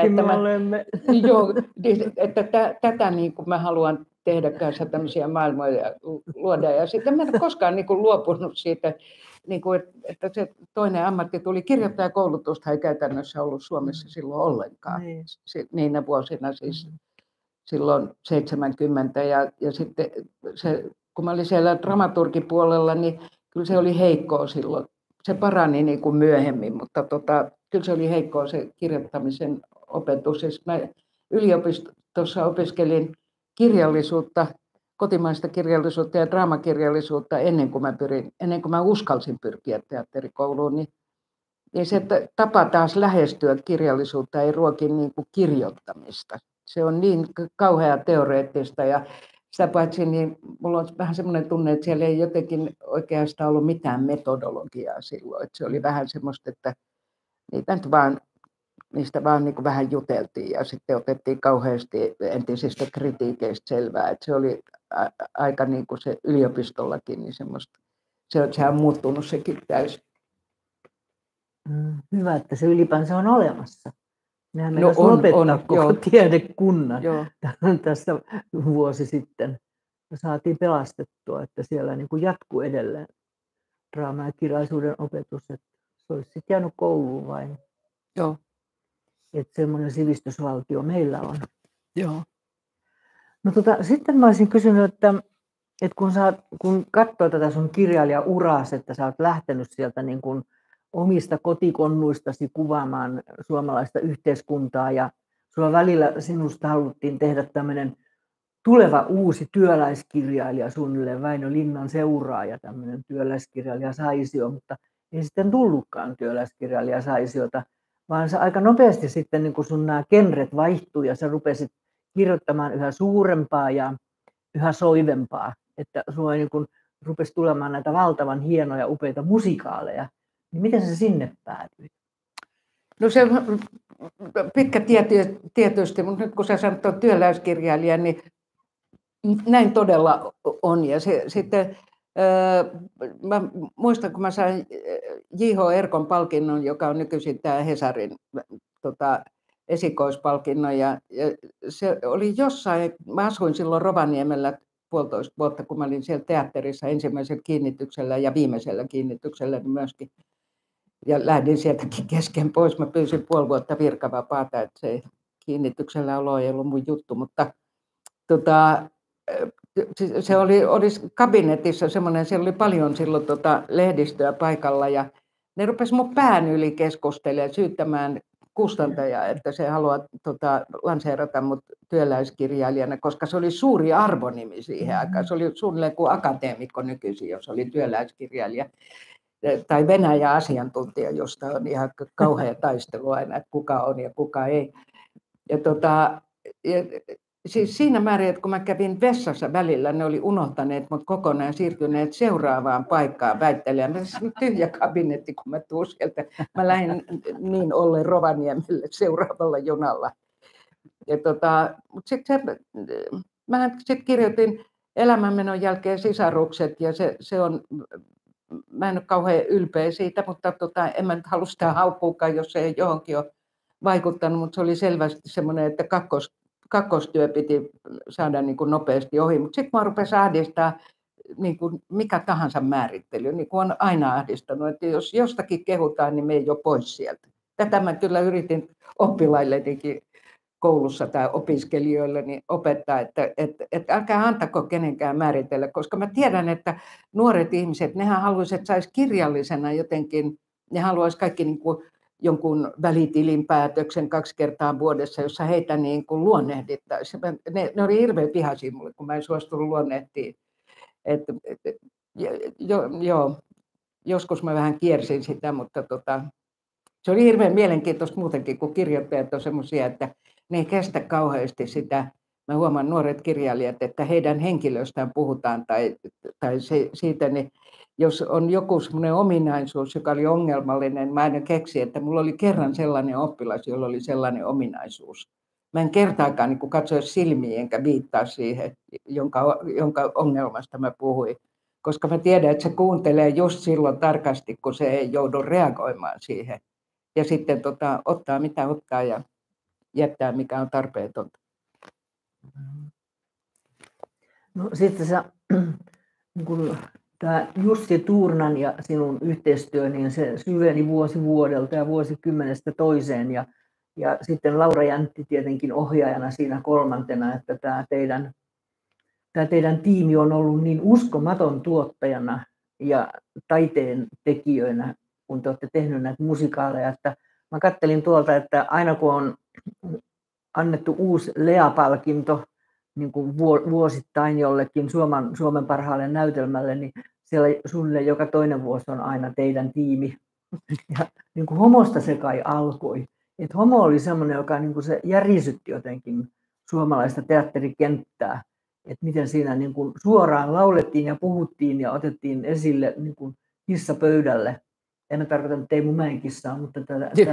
C: että tätä niin kuin mä haluan tehdä kanssa tämmöisiä maailmoja luoda, ja sitten mä en koskaan niin kuin luopunut siitä, niin kuin, että se toinen ammatti tuli. Kirjoittajakoulutusta ei käytännössä ollut Suomessa silloin ollenkaan, niinä vuosina siis silloin 70, ja sitten kun mä olin siellä dramaturgipuolella, niin kyllä se oli heikkoa silloin. Se parani niin kuin myöhemmin, mutta kyllä se oli heikkoa se kirjoittamisen opetus. Siis mä yliopistossa opiskelin kirjallisuutta, kotimaista kirjallisuutta ja draamakirjallisuutta ennen kuin mä uskalsin pyrkiä teatterikouluun, niin se tapa taas lähestyä kirjallisuutta ei ruoki niin kuin kirjoittamista. Se on niin kauhea teoreettista, ja sitä paitsi niin mulla on vähän semmoinen tunne, että siellä ei jotenkin oikeastaan ollut mitään metodologiaa silloin. Että se oli vähän semmoista, että niistä vaan niin kuin vähän juteltiin ja sitten otettiin kauheasti entisistä kritiikeistä selvää. Että se oli aika niin kuin se yliopistollakin, niin semmoista. Se on muuttunut sekin täysin.
D: Hyvä, että se ylipäänsä on olemassa. Nehän meinasi lopettaa koko tiedekunnan tässä vuosi sitten. Saatiin pelastettua, että siellä niin kuin jatkuu edelleen draama- ja kirjallisuuden opetus. Että se olisi sitten jäänyt kouluun vain.
C: Joo.
D: Että semmoinen sivistysvaltio meillä on.
B: Joo.
D: No sitten mä olisin kysynyt, että kun katsoo tätä sun kirjailijauras, että sä oot lähtenyt sieltä niin kuin omista kotikonnuistasi kuvaamaan suomalaista yhteiskuntaa ja sulla välillä sinusta haluttiin tehdä tämmöinen tuleva uusi työläiskirjailija suunnilleen Väinö Linnan seuraaja, tämmöinen työläiskirjailija Saisio, mutta ei sitten tullutkaan työläiskirjailija Saisiota, vaan se aika nopeasti sitten niin kun sun nämä genret vaihtui ja sä rupesit kirjoittamaan yhä suurempaa ja yhä soivempaa, että sulla niin kun rupesi tulemaan näitä valtavan hienoja, upeita musikaaleja, niin miten se sinne päätyi?
C: No se pitkä tie tietysti, mutta nyt kun sä sanot tuon työläiskirjailija, niin näin todella on. Ja sitten mä muistan, kun mä sain J.H. Erkon palkinnon, joka on nykyisin tämä Hesarin esikoispalkinnon. Ja se oli jossain, mä asuin silloin Rovaniemellä 1,5 vuotta, kun mä olin siellä teatterissa ensimmäisellä kiinnityksellä ja viimeisellä kiinnityksellä myöskin. Ja lähdin sieltäkin kesken pois. Mä pyysin 5,5 vuotta virkavapaata, että se kiinnityksellä olo ei ollut mun juttu, mutta se oli kabinetissa semmoinen, siellä oli paljon silloin lehdistöä paikalla ja ne rupesi mun pään yli keskustelemaan, syyttämään kustantajaa, että se haluaa lanseerata mut työläiskirjailijana, koska se oli suuri arvonimi siihen aikaan. Se oli suunnilleen kuin akateemikko nykyisin, jos oli työläiskirjailija. Tai Venäjän asiantuntija, josta on ihan kauhea taistelu aina, että kuka on ja kuka ei. Siis siinä määrin, että kun mä kävin vessassa välillä, ne oli unohtaneet mut kokonaan ja siirtyneet seuraavaan paikkaan väittelemään. Se on tyhjä kabinetti, kun mä tuun sieltä. Mä lähdin niin ollen Rovaniemelle seuraavalla junalla. Mutta mä sitten kirjoitin Elämänmenon jälkeen Sisarukset ja se on, mä en ole kauhean ylpeä siitä, mutta en mä nyt halua sitä haukkuukaan, jos se ei johonkin ole vaikuttanut, mutta se oli selvästi semmoinen, että kakkostyö piti saada niin kuin nopeasti ohi, mutta sitten mä rupesin ahdistaa niin kuin mikä tahansa määrittely, niin kuin on aina ahdistanut, että jos jostakin kehutaan, niin me ei ole pois sieltä. Tätä mä kyllä yritin oppilaillenikin koulussa tai opiskelijoille niin opettaa, että älkää antako kenenkään määritellä, koska mä tiedän, että nuoret ihmiset, nehän haluaisivat, että saisi kirjallisena jotenkin, ne haluaisi kaikki niin kuin jonkun välitilinpäätöksen 2 kertaa vuodessa, jossa heitä niin kuin luonnehdittaisiin. Ne oli hirveän vihaisia mulle, kun mä en suostunut luonnehtiin. Joskus mä vähän kiersin sitä, mutta se oli hirveän mielenkiintoista muutenkin, kun kirjoittajat on semmoisia, että ne ei kestä kauheasti sitä. Mä huomaan nuoret kirjailijat, että heidän henkilöstään puhutaan tai siitä, niin jos on joku semmoinen ominaisuus, joka oli ongelmallinen, mä aina keksin, että mulla oli kerran sellainen oppilas, jolla oli sellainen ominaisuus. Mä en kertaakaan niin katsoa silmiin enkä viittaa siihen, jonka ongelmasta mä puhuin. Koska mä tiedän, että se kuuntelee just silloin tarkasti, kun se ei joudu reagoimaan siihen. Ja sitten ottaa mitä ottaa ja jättää mikä on tarpeetonta.
D: No sitten kun tämä Jussi Tuurnan ja sinun yhteistyö, niin se syveni vuosi vuodelta ja vuosikymmenestä toiseen. Ja sitten Laura Jäntti tietenkin ohjaajana siinä kolmantena, että tämä teidän tiimi on ollut niin uskomaton tuottajana ja taiteen tekijöinä, kun te olette tehneet näitä musikaaleja. Että mä kattelin tuolta, että aina kun on annettu uusi Lea-palkinto niin kuin vuosittain jollekin Suomen parhaalle näytelmälle, niin siellä suunnilleen joka toinen vuosi on aina teidän tiimi. Ja niin kuin Homosta se kai alkoi. Et Homo oli semmoinen, joka niin kuin se järisytti jotenkin suomalaista teatterikenttää. Että miten siinä niin kuin suoraan laulettiin ja puhuttiin ja otettiin esille niin kuin kissa pöydälle. En tarkoita, että Teemu Mäen kissaa, mutta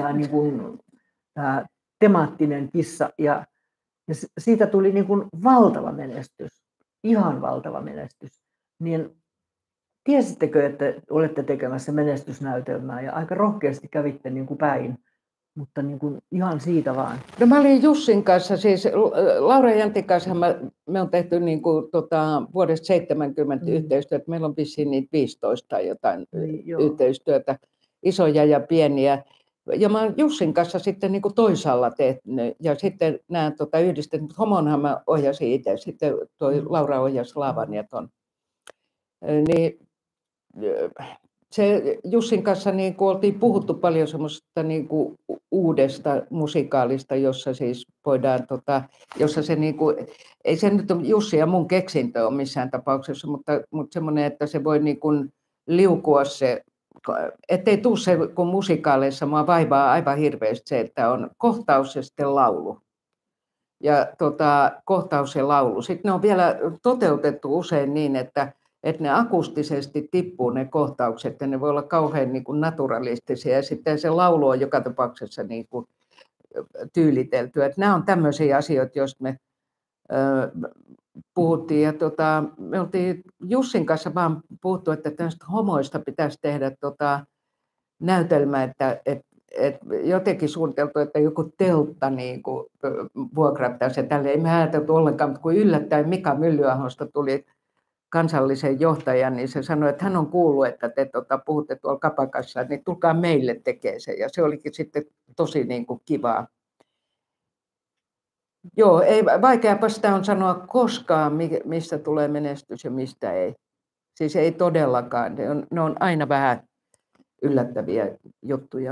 D: tämä temaattinen kissa. Ja siitä tuli niin kuin valtava menestys, ihan valtava menestys. Niin tiesittekö, että olette tekemässä menestysnäytelmää ja aika rohkeasti kävitte niin kuin päin, mutta niin kuin ihan siitä vaan.
C: No mä olin Jussin kanssa, siis Laura Jäntin kanssa me on tehty niin kuin, vuodesta 70 yhteistyötä. Meillä on vissiin niitä 15 tai jotain yhteistyötä, isoja ja pieniä. Ja mä oon Jussin kanssa sitten niin kuin toisaalla tehnyt, ja sitten nämä yhdistetty, mutta Homonhan mä ohjasin itse, sitten toi Laura ohjasi Slaavan ja ton. Niin, se Jussin kanssa niin kuin oltiin puhuttu paljon semmoista niin kuin uudesta musikaalista, jossa siis voidaan, jossa se niin kuin, ei se nyt ole Jussi ja mun keksintö ole missään tapauksessa, mutta semmoinen, että se voi niin kuin liukua se, ettei tule se, kun musikaaleissa mua vaivaa aivan hirveästi se, että on kohtaus ja sitten laulu. Ja kohtaus ja laulu. Sitten ne on vielä toteutettu usein niin, että ne akustisesti tippuu ne kohtaukset ja ne voi olla kauhean niin kuin naturalistisia. Ja sitten se laulu on joka tapauksessa niin kuin tyylitelty. Että nämä on tämmöisiä asioita, joista me puhuttiin. Ja me oltiin Jussin kanssa vaan puhuttu, että tästä homoista pitäisi tehdä näytelmä, että jotenkin suunniteltu, että joku teltta niin vuokrattaisi ja tälle. Ei me ajateltu ollenkaan, mutta kun yllättäen Mika Myllyahosta tuli kansallisen johtajan, niin se sanoi, että hän on kuullut, että te puhutte tuolla kapakassa, niin tulkaa meille tekee se. Ja se olikin sitten tosi niin kuin kivaa. Joo, ei, vaikeapa sitä on sanoa koskaan, mistä tulee menestys ja mistä ei. Siis ei todellakaan. Ne on aina vähän yllättäviä juttuja.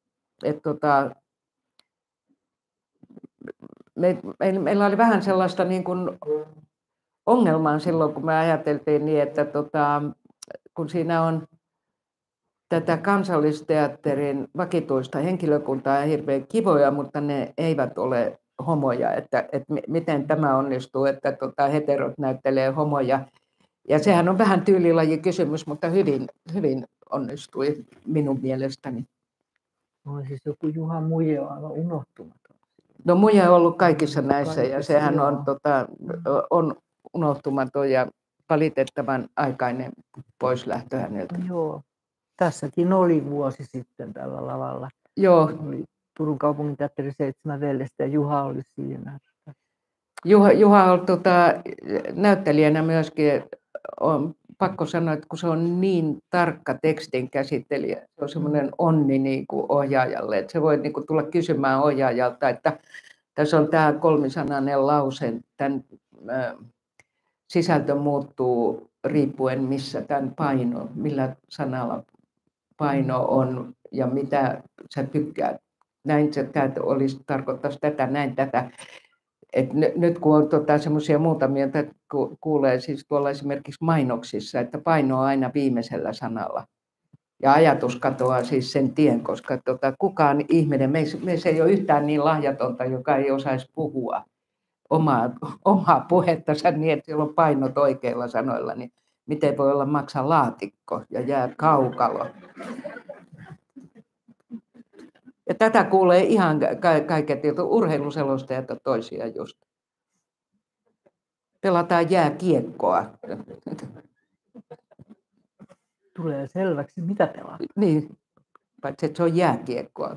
C: Meillä oli vähän sellaista niin kuin ongelmaa silloin, kun me ajateltiin niin, että kun siinä on tätä Kansallisteatterin vakituista henkilökuntaa hirveän kivoja, mutta ne eivät ole homoja, että miten tämä onnistuu, että heterot näyttelee homoja. Ja sehän on vähän tyylilajikysymys, mutta hyvin onnistui minun mielestäni.
D: On siis joku Juha Muje on aivan unohtumaton.
C: No Muje on ollut kaikissa näissä ja sehän on unohtumaton ja valitettavan aikainen poislähtö häneltä.
D: Joo, tässäkin oli vuosi sitten tällä lavalla.
C: Joo.
D: Oli Turun kaupunginteatteri 7 veljestä ja Juha oli siinä.
C: Juha on näyttelijänä myöskin, on pakko sanoa, että kun se on niin tarkka tekstin käsittelijä, se on semmoinen onni niin kuin ohjaajalle, että se voi niin kuin tulla kysymään ohjaajalta, että tässä on tämä 3-sanainen lause, tämän sisältö muuttuu riippuen missä tämän paino, millä sanalla paino on ja mitä sä tykkäät. Näin se tarkoittaisi tätä, näin tätä. Et nyt kun on semmoisia muutamia, että kuulee siis tuolla esimerkiksi mainoksissa, että paino on aina viimeisellä sanalla. Ja ajatus katoaa siis sen tien, koska kukaan ihminen, meissä ei ole yhtään niin lahjatonta, joka ei osaisi puhua omaa puhettansa niin, että siellä on painot oikeilla sanoilla, niin miten voi olla maksa laatikko ja jää kaukalo. Ja tätä kuulee ihan kaiket urheiluselostajat ja toisia just. Pelataan jääkiekkoa.
D: Tulee selväksi, mitä pelataan.
C: Niin, paitsi että se on jääkiekkoa.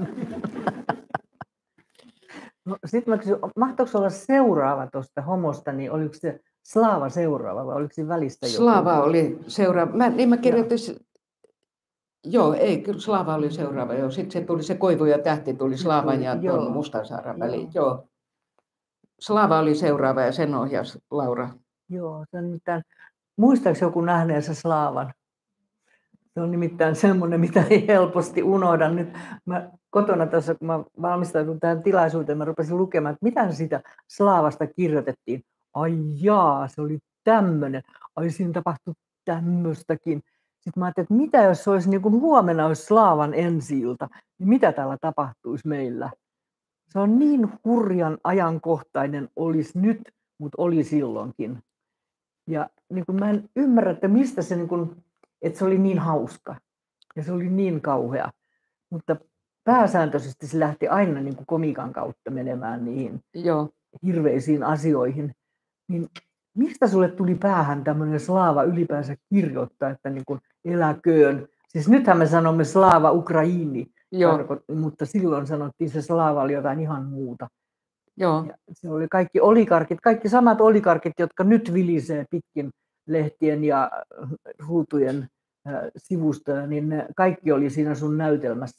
D: No, sitten mä kysyn, mahtoiko olla seuraava tuosta homosta, niin oliko se Slaava seuraava vai oliko siinä välistä joku?
C: Slaava oli seuraava. Mä kirjoitin, joo, ei, kyllä Slaava oli seuraava. Joo. Sitten se tuli se Koivu ja tähti, tuli Slaavan ja tuon Mustansaaren väliin. Joo. Slaava oli seuraava ja sen ohjasi Laura.
D: Joo, se on nimittäin, muistaako joku nähneensä Slaavan? Se on nimittäin semmoinen, mitä ei helposti unohda. Nyt mä kotona tässä, kun mä valmistaudun tähän tilaisuuteen, mä rupesin lukemaan, että mitä siitä Slaavasta kirjoitettiin. Ai jaa, se oli tämmöinen. Ai siinä tapahtui tämmöistäkin. Sitten mä ajattelin, että mitä jos se olisi niin kuin huomenna olisi Slaavan ensi-ilta, niin mitä täällä tapahtuisi meillä? Se on niin hurjan ajankohtainen, olisi nyt, mutta oli silloinkin. Ja niin kuin mä en ymmärrä, että mistä se, niin kuin, että se oli niin hauska ja se oli niin kauhea. Mutta pääsääntöisesti se lähti aina niin kuin komiikan kautta menemään niihin hirveisiin asioihin. Niin mistä sulle tuli päähän tämmöinen Slaava ylipäänsä kirjoittaa, että niin kuin eläköön? Siis nythän me sanomme Slaava Ukraini, mutta silloin sanottiin se Slaava oli jotain ihan muuta.
C: Joo.
D: Ja se oli kaikki oligarkit, kaikki samat oligarkit, jotka nyt vilisee pitkin lehtien ja ruutujen sivustoja, niin ne kaikki oli siinä sun näytelmässä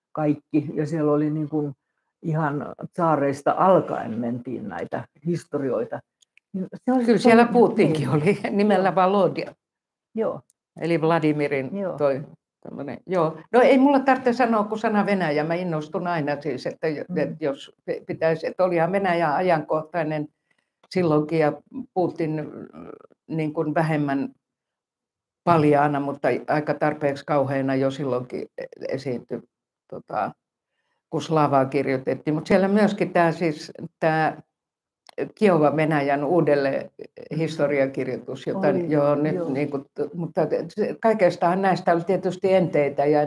D: kaikki. Ja siellä oli niin kuin ihan tsaareista alkaen mentiin näitä historioita.
C: Kyllä siellä Putinkin oli nimellä Volodya.
D: Joo.
C: Eli Vladimirin toi tämmöinen. Joo. No ei mulla tarvitse sanoa kuin sana Venäjä. Mä innostun aina siis, että jos pitäisi, että olihan Venäjä ajankohtainen silloinkin ja Putin niin kuin vähemmän paljaana, mutta aika tarpeeksi kauheana jo silloinkin esiintyi, kun Slavaa kirjoitettiin. Mutta siellä myöskin tämä Kiovan Venäjän uudelleen historiakirjoitus, mutta kaikestahan näistä oli tietysti enteitä ja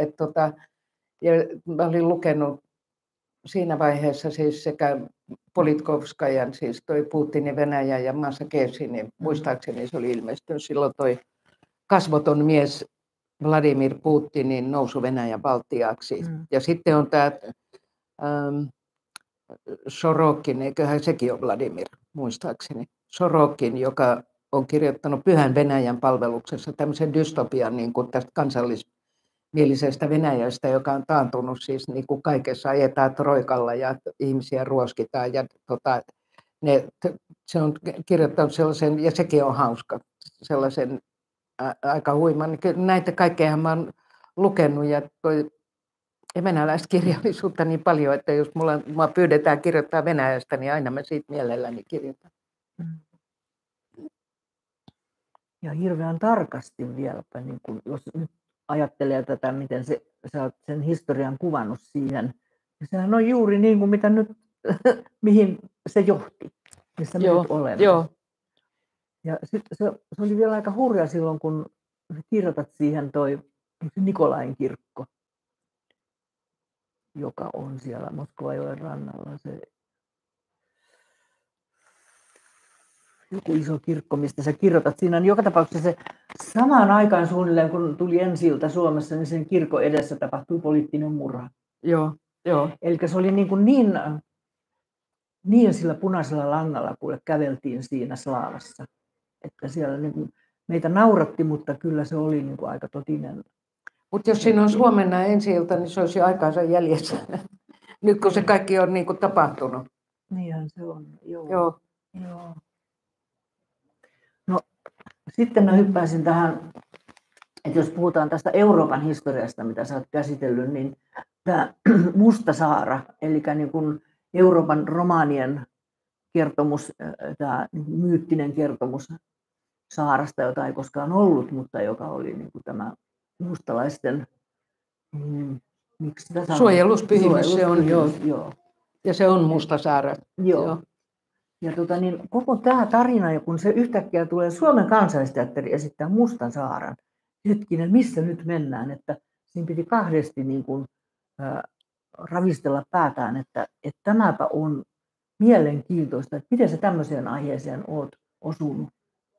C: mä olin lukenut siinä vaiheessa siis sekä Politkovskajan, siis toi Putinin Venäjä ja Massakersinin, muistaakseni se oli ilmestynyt silloin toi kasvoton mies Vladimir Putinin nousu Venäjän valtiaksi. Ja sitten on tämä Sorokin, eiköhän sekin ole Vladimir, muistaakseni. Sorokin, joka on kirjoittanut Pyhän Venäjän palveluksessa tämmöisen dystopian niin kuin tästä kansallismielisestä Venäjästä, joka on taantunut siis niin kuin kaikessa, ajetaan troikalla ja ihmisiä ruoskitaan. Ja se on kirjoittanut sellaisen, ja sekin on hauska, sellaisen aika huiman. Näitä kaikkea mä oon lukenut ja venäläistä kirjallisuutta niin paljon, että jos mua pyydetään kirjoittaa Venäjästä, niin aina mä siitä mielelläni kirjoitan.
D: Ja hirveän tarkasti vieläpä, niin kun, jos nyt ajattelee tätä, miten sä oot sen historian kuvannut siihen, niin sehän on juuri niin kuin mitä nyt, mihin se johti, missä me nyt olemme.
C: Joo.
D: Ja sitten se oli vielä aika hurja silloin, kun kirjoitat siihen toi Nikolain kirkko, joka on siellä Moskovajoen rannalla. Se joku iso kirkko, mistä sä kirjoitat siinä. Joka tapauksessa se samaan aikaan suunnilleen, kun tuli ensi-ilta Suomessa, niin sen kirkon edessä tapahtui poliittinen murha.
C: Joo.
D: Eli se oli niin sillä punaisella langalla, kun käveltiin siinä Slaavassa. Että siellä niin kuin meitä nauratti, mutta kyllä se oli niin kuin aika totinen.
C: Mutta jos siinä on huomenna ensi-ilta, niin se olisi jo aikaansa jäljessä. Nyt kun se kaikki on niin kuin tapahtunut.
D: Niinhän se on,
C: Joo.
D: No sitten mä hyppäisin tähän, että jos puhutaan tästä Euroopan historiasta, mitä sä oot käsitellyt, niin tämä Musta Saara, eli niin kuin Euroopan romaanien kertomus, tämä myyttinen kertomus saarasta, jota ei koskaan ollut, mutta joka oli niin kuin tämä mustalaisten
C: suojeluspyhimys se on, joo. Ja se on Musta Saara.
D: Joo. Ja niin koko tämä tarina, ja kun se yhtäkkiä tulee Suomen Kansallisteatteri esittää Mustan Saaran, hetkinen, missä nyt mennään, että siinä piti kahdesti niin kuin, ravistella päätään, että tämäpä on mielenkiintoista, että miten sä tämmöiseen aiheeseen oot osunut?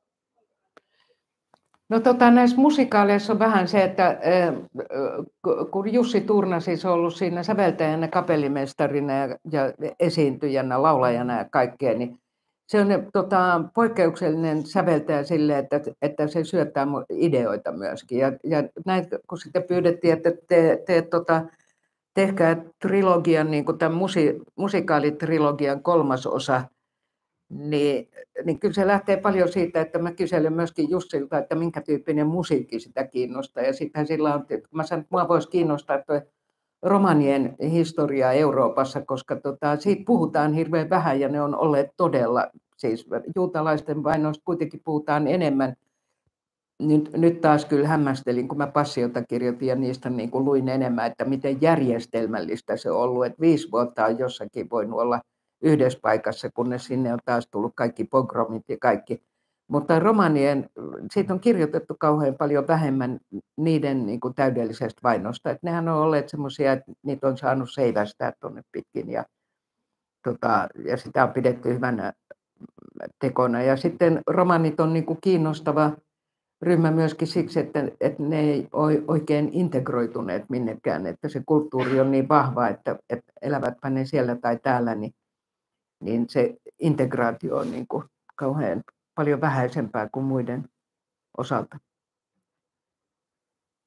C: No näissä musikaaleissa on vähän se, että kun Jussi Tuurna siis on ollut siinä säveltäjänä, kapellimestarina ja esiintyjänä, laulajana ja kaikkea, niin se on poikkeuksellinen säveltäjä sille, että se syöttää ideoita myöskin. Ja näin, kun sitten pyydettiin, että tehkää trilogian, niin kuin tämän musikaalitrilogian 3. osa, niin kyllä se lähtee paljon siitä, että mä kyselen myöskin Jussilta, että minkä tyyppinen musiikki sitä kiinnostaa. Ja sitten sillä on, mä sanon, että mua voisi kiinnostaa tuo romanien historia Euroopassa, koska siitä puhutaan hirveän vähän ja ne on olleet todella, siis juutalaisten vainoista kuitenkin puhutaan enemmän. Nyt taas kyllä hämmästelin, kun mä Passiota kirjoitin ja niistä niin kuin luin enemmän, että miten järjestelmällistä se on ollut, että 5 vuotta on jossakin voinut olla yhdessä paikassa, kunnes sinne on taas tullut kaikki pogromit ja kaikki. Mutta romanien, siitä on kirjoitettu kauhean paljon vähemmän niiden niin kuin täydellisestä vainosta. Että nehän on olleet semmoisia, että niitä on saanut seivästää tuonne pitkin ja sitä on pidetty hyvänä tekona. Ja sitten romanit on niin kuin kiinnostava ryhmä myöskin siksi, että ne ei ole oikein integroituneet minnekään, että se kulttuuri on niin vahva, että elävätpä ne siellä tai täällä, niin se integraatio on niin kuin kauhean paljon vähäisempää kuin muiden osalta.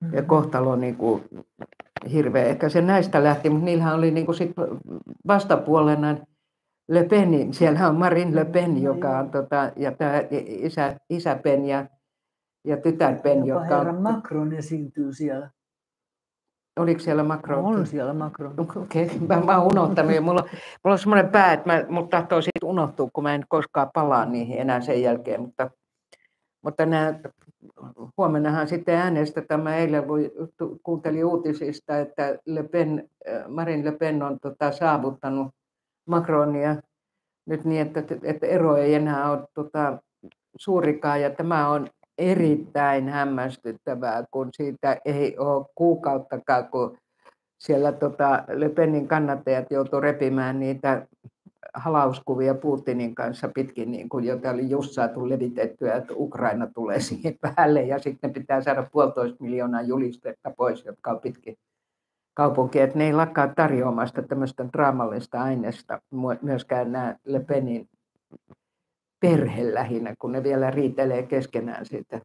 C: ja kohtalo niin kuin hirveä. Ehkä se näistä lähti, mutta niillähän oli niin kuin sit vastapuolena Le Pen. Siellä on Marine Le Pen, joka on ja tämä isä Pen ja tytär Pen,
D: Jopa
C: jotka
D: herra
C: on...
D: Macron esiintyy siellä.
C: Oliko siellä Macron?
D: On siellä Macron.
C: Okei, mä oon unohtanut. Mulla on semmoinen pää, että mulla tahtoo siitä unohtua, kun mä en koskaan palaa niihin enää sen jälkeen. Mutta huomennahan sitten äänestetään. Mä eilen kuuntelin uutisista, että Marine Le Pen on saavuttanut Macronia nyt niin, että ero ei enää ole suurikaan. Ja tämä on erittäin hämmästyttävää, kun siitä ei ole kuukauttakaan, kun siellä Le Penin kannattajat joutuivat repimään niitä halauskuvia Putinin kanssa pitkin, niin kuin, jota oli just saatu levitettyä, että Ukraina tulee siihen päälle ja sitten pitää saada 1,5 miljoonaa julistetta pois, jotka on pitkin kaupunkia. Että ne ei lakkaa tarjoamasta tämmöistä draamallista aineesta, myöskään nämä Le Penin perhe lähinnä, kun ne vielä riitelee keskenään siitä.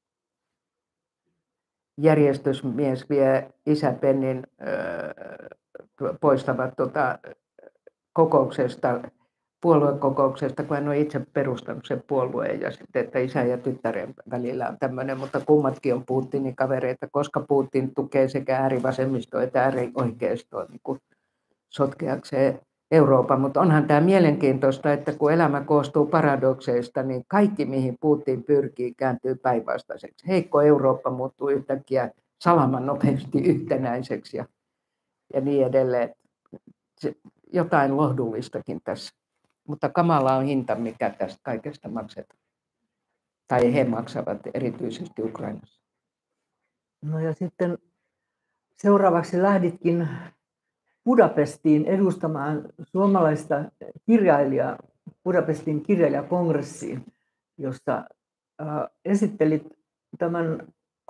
C: Järjestysmies vie isä Penin poistavat kokouksesta, puoluekokouksesta, kun hän on itse perustanut sen puolueen ja sitten, että isä ja tyttären välillä on tämmöinen, mutta kummatkin on Putinin kavereita, koska Putin tukee sekä äärivasemmistoa että äärioikeistoa niin kuin sotkeakseen Euroopan. Mutta onhan tämä mielenkiintoista, että kun elämä koostuu paradokseista, niin kaikki mihin Putin pyrkii kääntyy päinvastaiseksi. Heikko Eurooppa muuttuu yhtäkkiä salaman nopeasti yhtenäiseksi ja niin edelleen. Jotain lohdullistakin tässä, mutta kamala on hinta, mikä tästä kaikesta maksetaan. Tai he maksavat erityisesti Ukrainassa.
D: No ja sitten seuraavaksi lähditkin Budapestiin edustamaan suomalaista kirjailijaa Budapestin kirjailijakongressiin, jossa esittelit tämän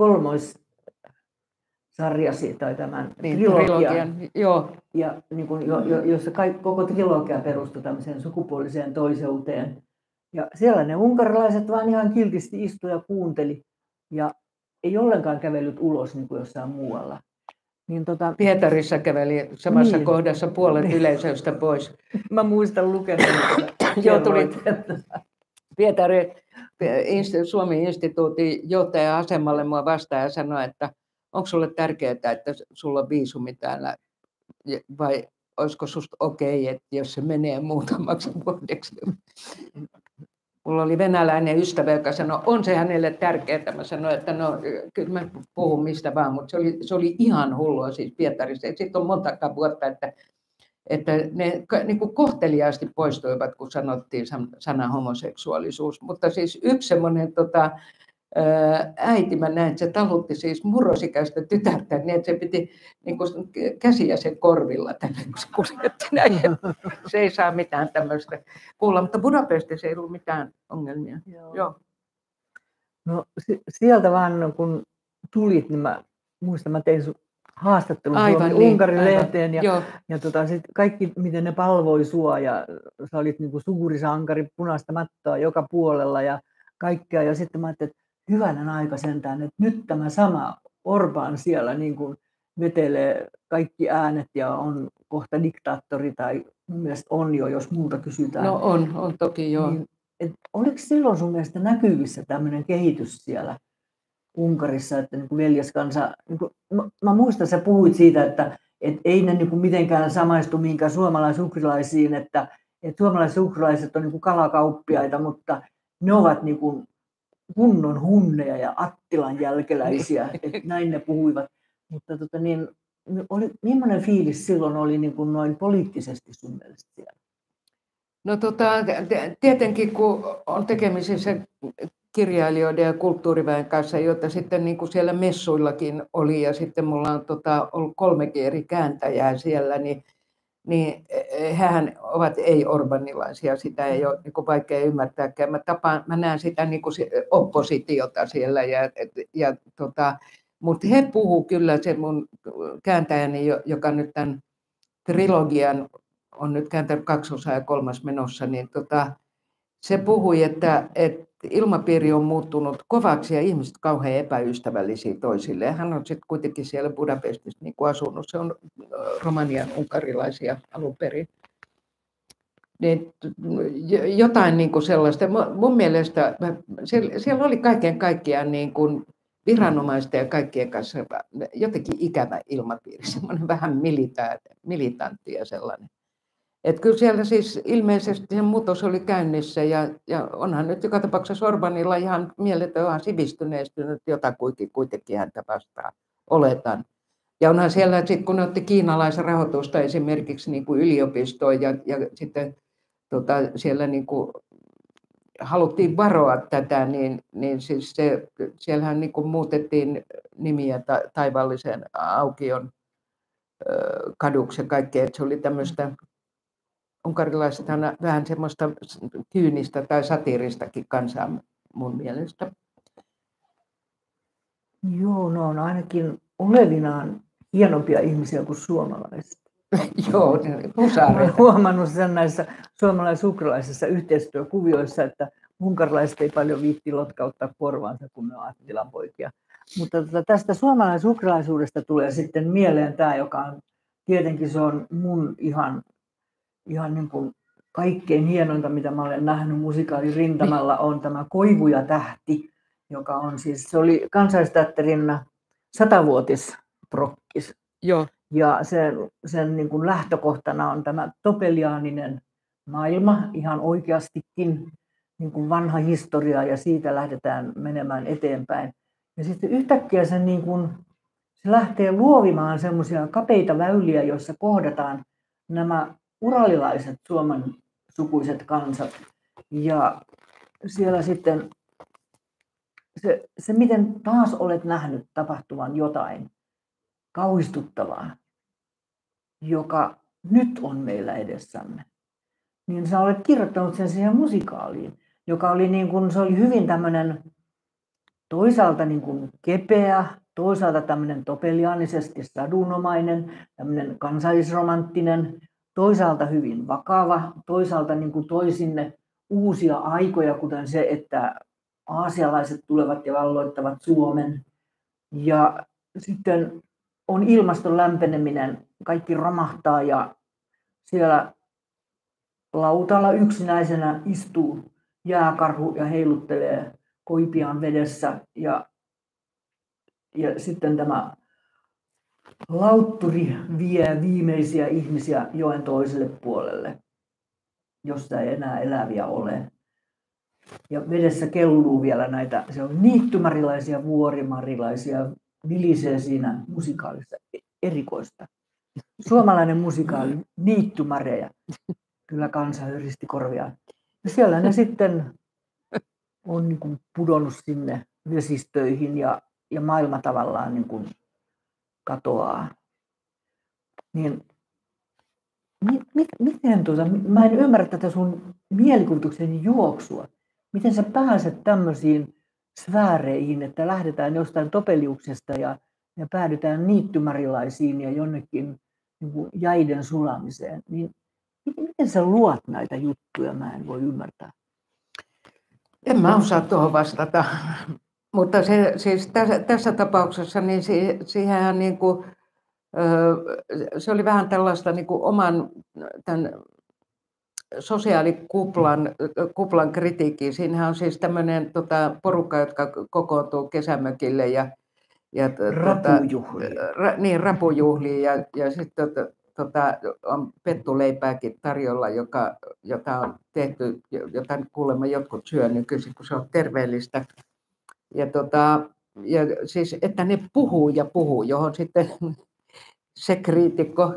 D: kolmoissarjasi tai tämän trilogian.
C: Joo.
D: Ja niin kuin jossa koko trilogia perustui tämmöiseen sukupuoliseen toiseuteen. Ja siellä ne unkarilaiset vaan ihan kiltisti istui ja kuunteli ja ei ollenkaan kävellyt ulos niin kuin jossain muualla. Niin
C: Pietarissa käveli samassa kohdassa puolet yleisöstä pois.
D: Mä muistan lukenut.
C: Joo, tuli Pietari Suomen instituutin johtajan asemalle mua vastaan ja sanoi, että onko sulle tärkeää, että sulla on viisumi täällä vai olisiko susta okei, että jos se menee muutamaksi vuodeksi. Mulla oli venäläinen ystävä, joka sanoi, on se hänelle tärkeää. Mä sanoin, että no kyllä mä puhun mistä vaan, mutta se oli ihan hullua siis Pietarissa. Sitten on montakaan vuotta, että ne niin kuin kohteliaasti poistuivat, kun sanottiin sana homoseksuaalisuus. Mutta siis yksi semmoinen äiti, mä näin, että se talutti siis murrosikäistä tytärtä, niin että se piti niin kuin käsiä sen korvilla tälle, kun se kuljetti näin. Se ei saa mitään tämmöistä kuulla, mutta Budapestissa ei ollut mitään ongelmia. Joo.
D: No sieltä vaan kun tulit, niin mä muistan, mä tein haastattelun Unkarin lehteen ja sit kaikki miten ne palvoi sua ja sä olit niin kuin suuri sankari, punaista mattoa joka puolella ja kaikkea ja sitten mä ajattelin, että hyvänen aika sentään, että nyt tämä sama Orbán siellä niin kuin vetelee kaikki äänet ja on kohta diktaattori tai mun mielestä on jo, jos muuta kysytään.
C: No on toki joo. Niin,
D: oliko silloin sun mielestä näkyvissä tämmöinen kehitys siellä Unkarissa, että niin kuin veljeskansa, niin kuin, mä muistan, sä puhuit siitä, että ei ne niin kuin mitenkään samaistu mihinkään suomalais-ukrilaisiin, että suomalais-ukrilaiset on niin kuin kalakauppiaita, mutta ne ovat niin kuin kunnon hunneja ja Attilan jälkeläisiä, että näin ne puhuivat. Mutta millainen fiilis silloin oli niin kuin noin poliittisesti sun mielestä siellä?
C: No tietenkin kun on tekemisissä kirjailijoiden ja kulttuuriväen kanssa, joita sitten niin kuin siellä messuillakin oli ja sitten mulla on ollut 3 eri kääntäjää siellä, niin hehän ovat ei-orbanilaisia, sitä ei ole niin kuin vaikea ymmärtääkään. Mä näen sitä niin kuin oppositiota siellä, mutta he puhuu kyllä, se mun kääntäjäni, joka nyt tämän trilogian on nyt kääntänyt 2 osaa ja 3. menossa, niin se puhui, että ilmapiiri on muuttunut kovaksi ja ihmiset kauhean epäystävällisiä toisilleen. Hän on sitten kuitenkin siellä Budapestissa niin kuin asunut. Se on romanian unkarilaisia alun perin. Niin, jotain niin kuin sellaista. Mun mielestä siellä oli kaiken kaikkiaan niin kuin viranomaisten ja kaikkien kanssa jotenkin ikävä ilmapiiri, semmoinen vähän militantti ja sellainen. Että kyllä siellä siis ilmeisesti se muutos oli käynnissä ja onhan nyt joka tapauksessa Orbanilla ihan mieletön, ihan sivistyneestynyt kuitenkin häntä vastaan, oletan. Ja onhan siellä sitten, kun ne otti kiinalaisen rahoitusta esimerkiksi niin kuin yliopistoon ja sitten siellä niin kuin haluttiin varoa tätä, niin siis siellähän niin kuin muutettiin nimiä Taivaallisen aukion kaduksi ja kaikkea, että se oli tämmöistä unkarilaisethan vähän semmoista kyynistä tai satiiristakin kansaa mun mielestä.
D: Joo, no on ainakin olevinaan hienompia ihmisiä kuin suomalaiset.
C: Joo,
D: olen huomannut sen näissä suomalais-ukralaisissa yhteistyökuvioissa, että unkarilaiset ei paljon viitti lotkauttaa korvaansa, kun ne on Attilan poikia. Mutta tästä suomalais-ukralaisuudesta tulee sitten mieleen tämä, joka on tietenkin se on mun ihan niin kuin kaikkein hienointa, mitä mä olen nähnyt musikaalirintamalla, on tämä Koivu ja tähti, joka on siis, se oli Kansallisteatterin 100-vuotisprokkis.
C: Joo.
D: Ja sen niin kuin lähtökohtana on tämä topeliaaninen maailma, ihan oikeastikin niin kuin vanha historia, ja siitä lähdetään menemään eteenpäin. Ja sitten yhtäkkiä se lähtee luovimaan semmoisia kapeita väyliä, joissa kohdataan nämä uralilaiset suomen sukuiset kansat. Ja siellä sitten se miten taas olet nähnyt tapahtuvan jotain kauhistuttavaa, joka nyt on meillä edessämme, niin sä olet kirjoittanut sen siihen musikaaliin, joka oli se oli hyvin tämmöinen toisaalta kepeä, toisaalta tämmöinen topeliaanisesti sadunomainen, tämmöinen kansallisromanttinen, toisaalta hyvin vakava, toisaalta toi sinne uusia aikoja, kuten se, että aasialaiset tulevat ja valloittavat Suomen. Ja sitten on ilmaston lämpeneminen, kaikki romahtaa ja siellä lautalla yksinäisenä istuu jääkarhu ja heiluttelee koipiaan vedessä. Ja sitten tämä lautturi vie viimeisiä ihmisiä joen toiselle puolelle, jossa ei enää eläviä ole. Ja vedessä kelluu vielä näitä, se on niittymarilaisia, vuorimarilaisia, vilisee siinä musikaalissa erikoista. Suomalainen musikaali, niittymareja, kyllä kansa höristi korviaan. Ja siellä ne sitten on pudonnut sinne vesistöihin ja maailma tavallaan katoaa. Niin, miten mä en ymmärrä tätä sun mielikuvituksen juoksua. Miten sä pääset tämmöisiin sfääreihin, että lähdetään jostain topeliuksesta ja päädytään niittymarilaisiin ja jonnekin jäiden sulamiseen. Niin, miten sä luot näitä juttuja? Mä en voi ymmärtää.
C: En mä osaa tuohon vastata. Mutta siis tässä tapauksessa niin siihenhän se oli vähän tällaista oman tämän sosiaalikuplan kritiikkiä. Siinähän on siis tämmöinen porukka, jotka kokoontuu kesämökille ja rapujuhliin ja sitten on pettuleipääkin tarjolla, jota on tehty, jota kuulemma jotkut syö nykyisin, kun se on terveellistä. Ja siis, että ne puhuu, johon sitten se kriitikko,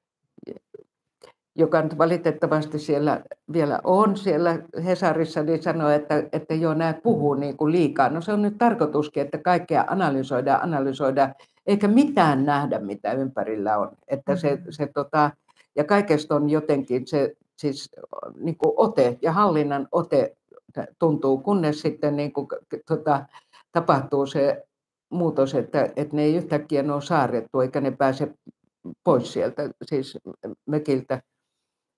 C: joka nyt valitettavasti siellä vielä on siellä Hesarissa, niin sanoo, että joo, nämä puhuu liikaa. No se on nyt tarkoituskin, että kaikkea analysoidaan, eikä mitään nähdä, mitä ympärillä on. Että ja kaikesta on jotenkin se siis ote ja hallinnan ote tuntuu, kunnes sitten tapahtuu se muutos, että ne ei yhtäkkiä ole saarrettu eikä ne pääse pois sieltä siis mökiltä.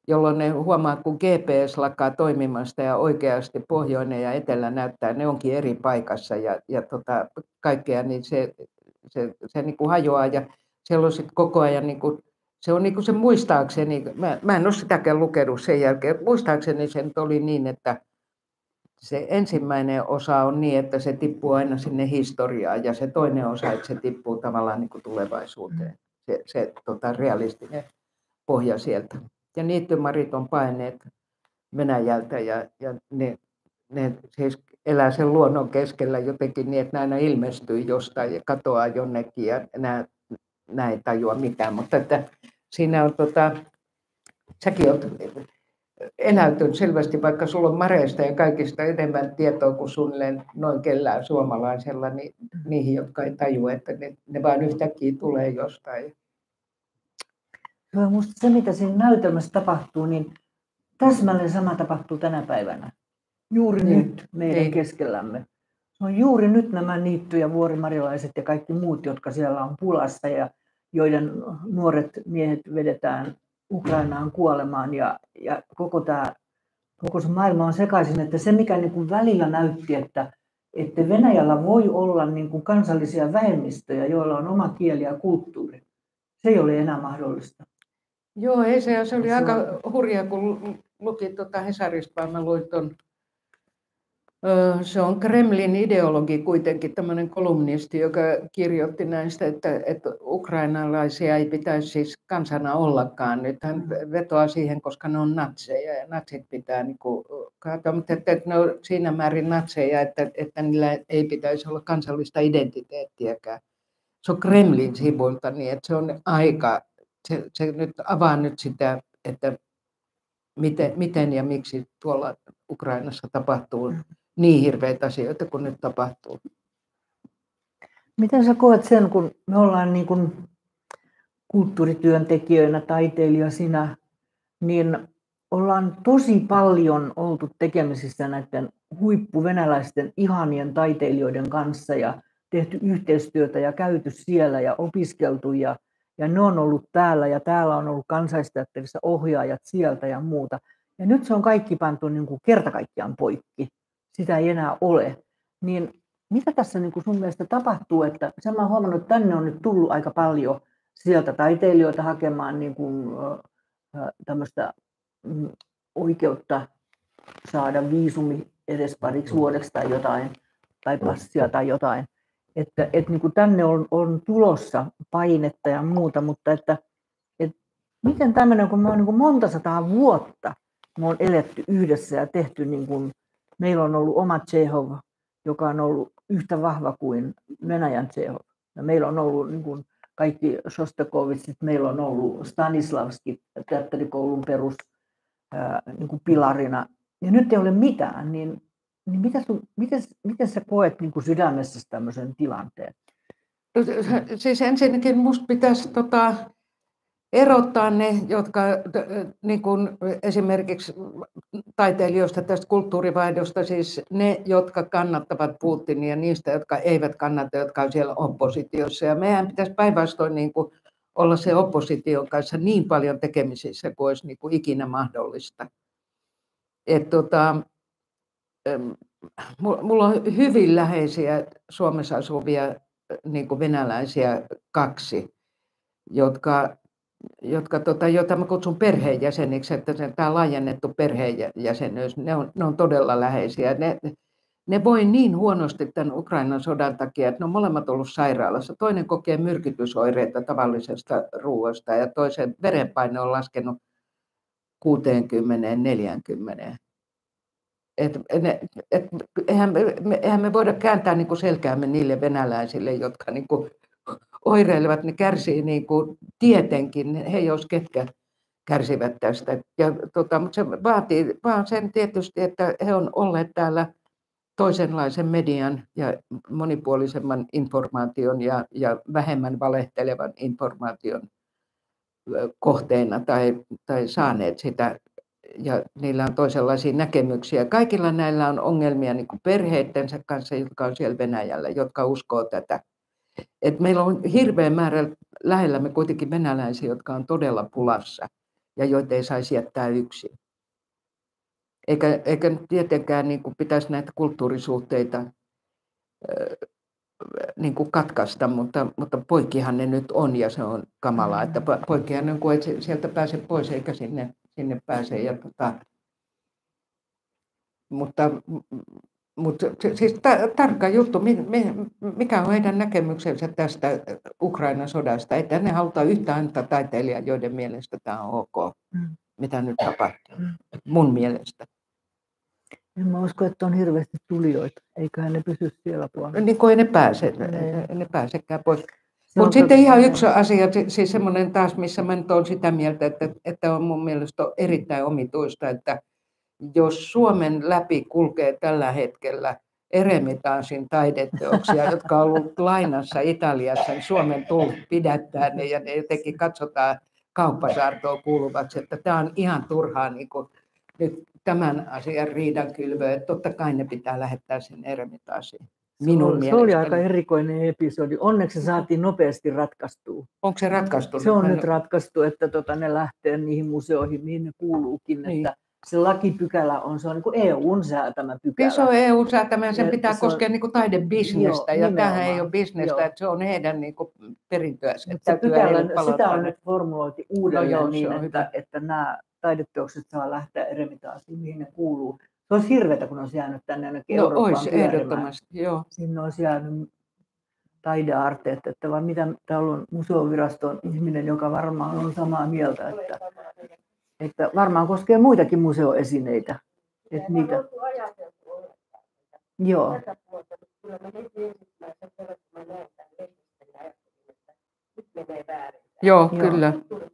C: jolloin ne huomaa, kun GPS lakkaa toimimasta ja oikeasti pohjoinen ja etelä näyttää, ne onkin eri paikassa ja kaikkea, niin se niin kuin hajoaa ja siellä on sitten koko ajan, niin kuin, se on niin kuin se muistaakseni, mä en ole sitäkään lukenut sen jälkeen, muistaakseni se nyt oli niin, että se ensimmäinen osa on niin, että se tippuu aina sinne historiaan ja se toinen osa, että se tippuu tavallaan niin kuin tulevaisuuteen, se realistinen pohja sieltä. Ja niittymarit on paineet Venäjältä ja ne siis elää sen luonnon keskellä jotenkin niin, että ne aina ilmestyy jostain ja katoaa jonnekin ja nämä ei tajua mitään. Mutta että siinä on, säkin olet eläytynyt selvästi, vaikka sulla on mareista ja kaikista enemmän tietoa kuin suunnilleen noin kellään suomalaisella, niin niihin, jotka ei tajua, että ne vaan yhtäkkiä tulee jostain.
D: Minusta se, mitä siinä näytelmässä tapahtuu, niin täsmälleen sama tapahtuu tänä päivänä. Juuri nyt meidän keskellämme. Se on juuri nyt nämä niitty- ja vuorimarilaiset ja kaikki muut, jotka siellä on pulassa ja joiden nuoret miehet vedetään Ukrainaan kuolemaan ja koko se maailma on sekaisin, että se mikä niin kuin välillä näytti, että Venäjällä voi olla niin kuin kansallisia vähemmistöjä, joilla on oma kieli ja kulttuuri, se ei ole enää mahdollista.
C: Joo, ei se oli aika hurjaa, kun lukin Hesarista, mä luin se on Kremlin ideologi kuitenkin, tämmöinen kolumnisti, joka kirjoitti näistä, että ukrainalaisia ei pitäisi siis kansana ollakaan. Nyt hän vetoaa siihen, koska ne on natseja ja natsit pitää niin katsoa, mutta että ne on siinä määrin natseja, että niillä ei pitäisi olla kansallista identiteettiäkään. Se on Kremlin sivuilta niin, että se on aika, se nyt avaa nyt sitä, että miten ja miksi tuolla Ukrainassa tapahtuu niin hirveitä asioita kuin nyt tapahtuu.
D: Miten sä koet sen, kun me ollaan niin kuin kulttuurityöntekijöinä, taiteilija sinä, niin ollaan tosi paljon oltu tekemisissä näiden huippuvenäläisten ihanien taiteilijoiden kanssa ja tehty yhteistyötä ja käyty siellä ja opiskeltu ja ne on ollut täällä ja täällä on ollut Kansallisteatterissa ohjaajat sieltä ja muuta. Ja nyt se on kaikki pantu niin kuin kerta kaikkiaan poikki. Sitä ei enää ole. Niin mitä tässä niin kuin sun mielestä tapahtuu, että sen mä oon huomannut, että tänne on nyt tullut aika paljon sieltä taiteilijoita hakemaan niin kuin, tämmöistä oikeutta saada viisumi edes pariksi vuodeksi tai jotain, tai passia tai jotain. Että niin kuin tänne on tulossa painetta ja muuta, mutta että miten tämmöinen, kun me on niin kuin monta sataa vuotta, me on eletty yhdessä ja tehty, niin kuin, meillä on ollut oma Tšehov, joka on ollut yhtä vahva kuin Venäjän Tšehov. Ja meillä on ollut niin kuin kaikki Shostakovitsit, meillä on ollut Stanislavski teatterikoulun perus niin kuin pilarina. Ja nyt ei ole mitään, niin miten sä koet niin kuin sydämessä tämmöisen tilanteen?
C: Siis ensinnäkin musta pitäisi erottaa ne, jotka niin kuin esimerkiksi taiteilijoista tästä kulttuurivaihdosta, siis ne, jotka kannattavat Putinia, niistä, jotka eivät kannata, jotka on siellä oppositiossa. Ja meidän pitäisi päinvastoin niin kuin olla se opposition kanssa niin paljon tekemisissä kuin olisi niin kuin ikinä mahdollista. Mulla on hyvin läheisiä Suomessa asuvia niin kuin venäläisiä kaksi, joita mä kutsun perheenjäseniksi, että tämä laajennettu perheenjäsenyys, ne on todella läheisiä. Ne voi niin huonosti tämän Ukrainan sodan takia, että ne on molemmat ollut sairaalassa. Toinen kokee myrkytysoireita tavallisesta ruoasta ja toisen verenpaine on laskenut 60-40. Eihän me voida kääntää niin kuin selkäämme niille venäläisille, jotka niin kuin oireilevat, ne kärsii niin kuin tietenkin, he jos ketkä kärsivät tästä. Mutta se vaatii vaan sen tietysti, että he on olleet täällä toisenlaisen median ja monipuolisemman informaation ja vähemmän valehtelevan informaation kohteena tai saaneet sitä. Ja niillä on toisenlaisia näkemyksiä. Kaikilla näillä on ongelmia niin kuin perheittensä kanssa, jotka on siellä Venäjällä, jotka uskoo tätä. Et meillä on hirveä määrä lähellämme kuitenkin venäläisiä, jotka on todella pulassa. ja joita ei saisi jättää yksin. Eikä tietenkään niin kuin pitäisi näitä kulttuurisuhteita niin kuin katkaista, mutta poikkihan ne nyt on ja se on kamalaa, että poikkihan on, kun ei sieltä pääse pois eikä sinne pääse. Ja mutta siis tarkka juttu, mikä on heidän näkemyksensä tästä Ukrainan sodasta, että ne haluta yhtään antaa taiteilijaa, joiden mielestä tämä on ok, mitä nyt tapahtuu, mun mielestä.
D: En mä usko, että on hirveästi tulijoita, eiköhän ne pysy siellä puolella.
C: Niin kuin ei ne pääsekään pois. Mutta sitten ihan yksi asia, siis semmoinen taas, missä mä nyt olen sitä mieltä, että on mun mielestä on erittäin omituista, että jos Suomen läpi kulkee tällä hetkellä Eremitaasin taideteoksia, jotka on ollut lainassa Italiassa, niin Suomen tullut pidättää ne ja ne jotenkin katsotaan kauppasaartoon kuuluvaksi, että tämä on ihan turhaa niin kuin nyt tämän asian riidankylvöä, että totta kai ne pitää lähettää sen Eremitaasiin.
D: Se oli aika erikoinen episodi. Onneksi se saatiin nopeasti ratkaistua.
C: Onko se ratkaistu?
D: Se on nyt ratkaistu, että ne lähtee niihin museoihin, mihin ne kuuluukin. Niin. Että se lakipykälä se on niin kuin EU:n säätämä pykälä.
C: Se on EU:n säätämä ja sen pitää koskea niin kuin taidebisnestä. Ja tämähän ei ole bisnestä, että se on heidän niin kuin perintöä.
D: Sitä on nyt formuloitu uudelleen niin, että nämä taideteokset saa lähteä Eremitaasiin, mihin ne kuuluu. Se olisi hirveätä, kun olisi jäänyt tänne ainakin Eurooppaan pyörimään. Sinne olisi jäänyt taidearteet, että vaan mitä täällä on museoviraston ihminen, joka varmaan on samaa mieltä, että varmaan koskee muitakin museoesineitä. Että niitä. Joo.
C: Joo, kyllä.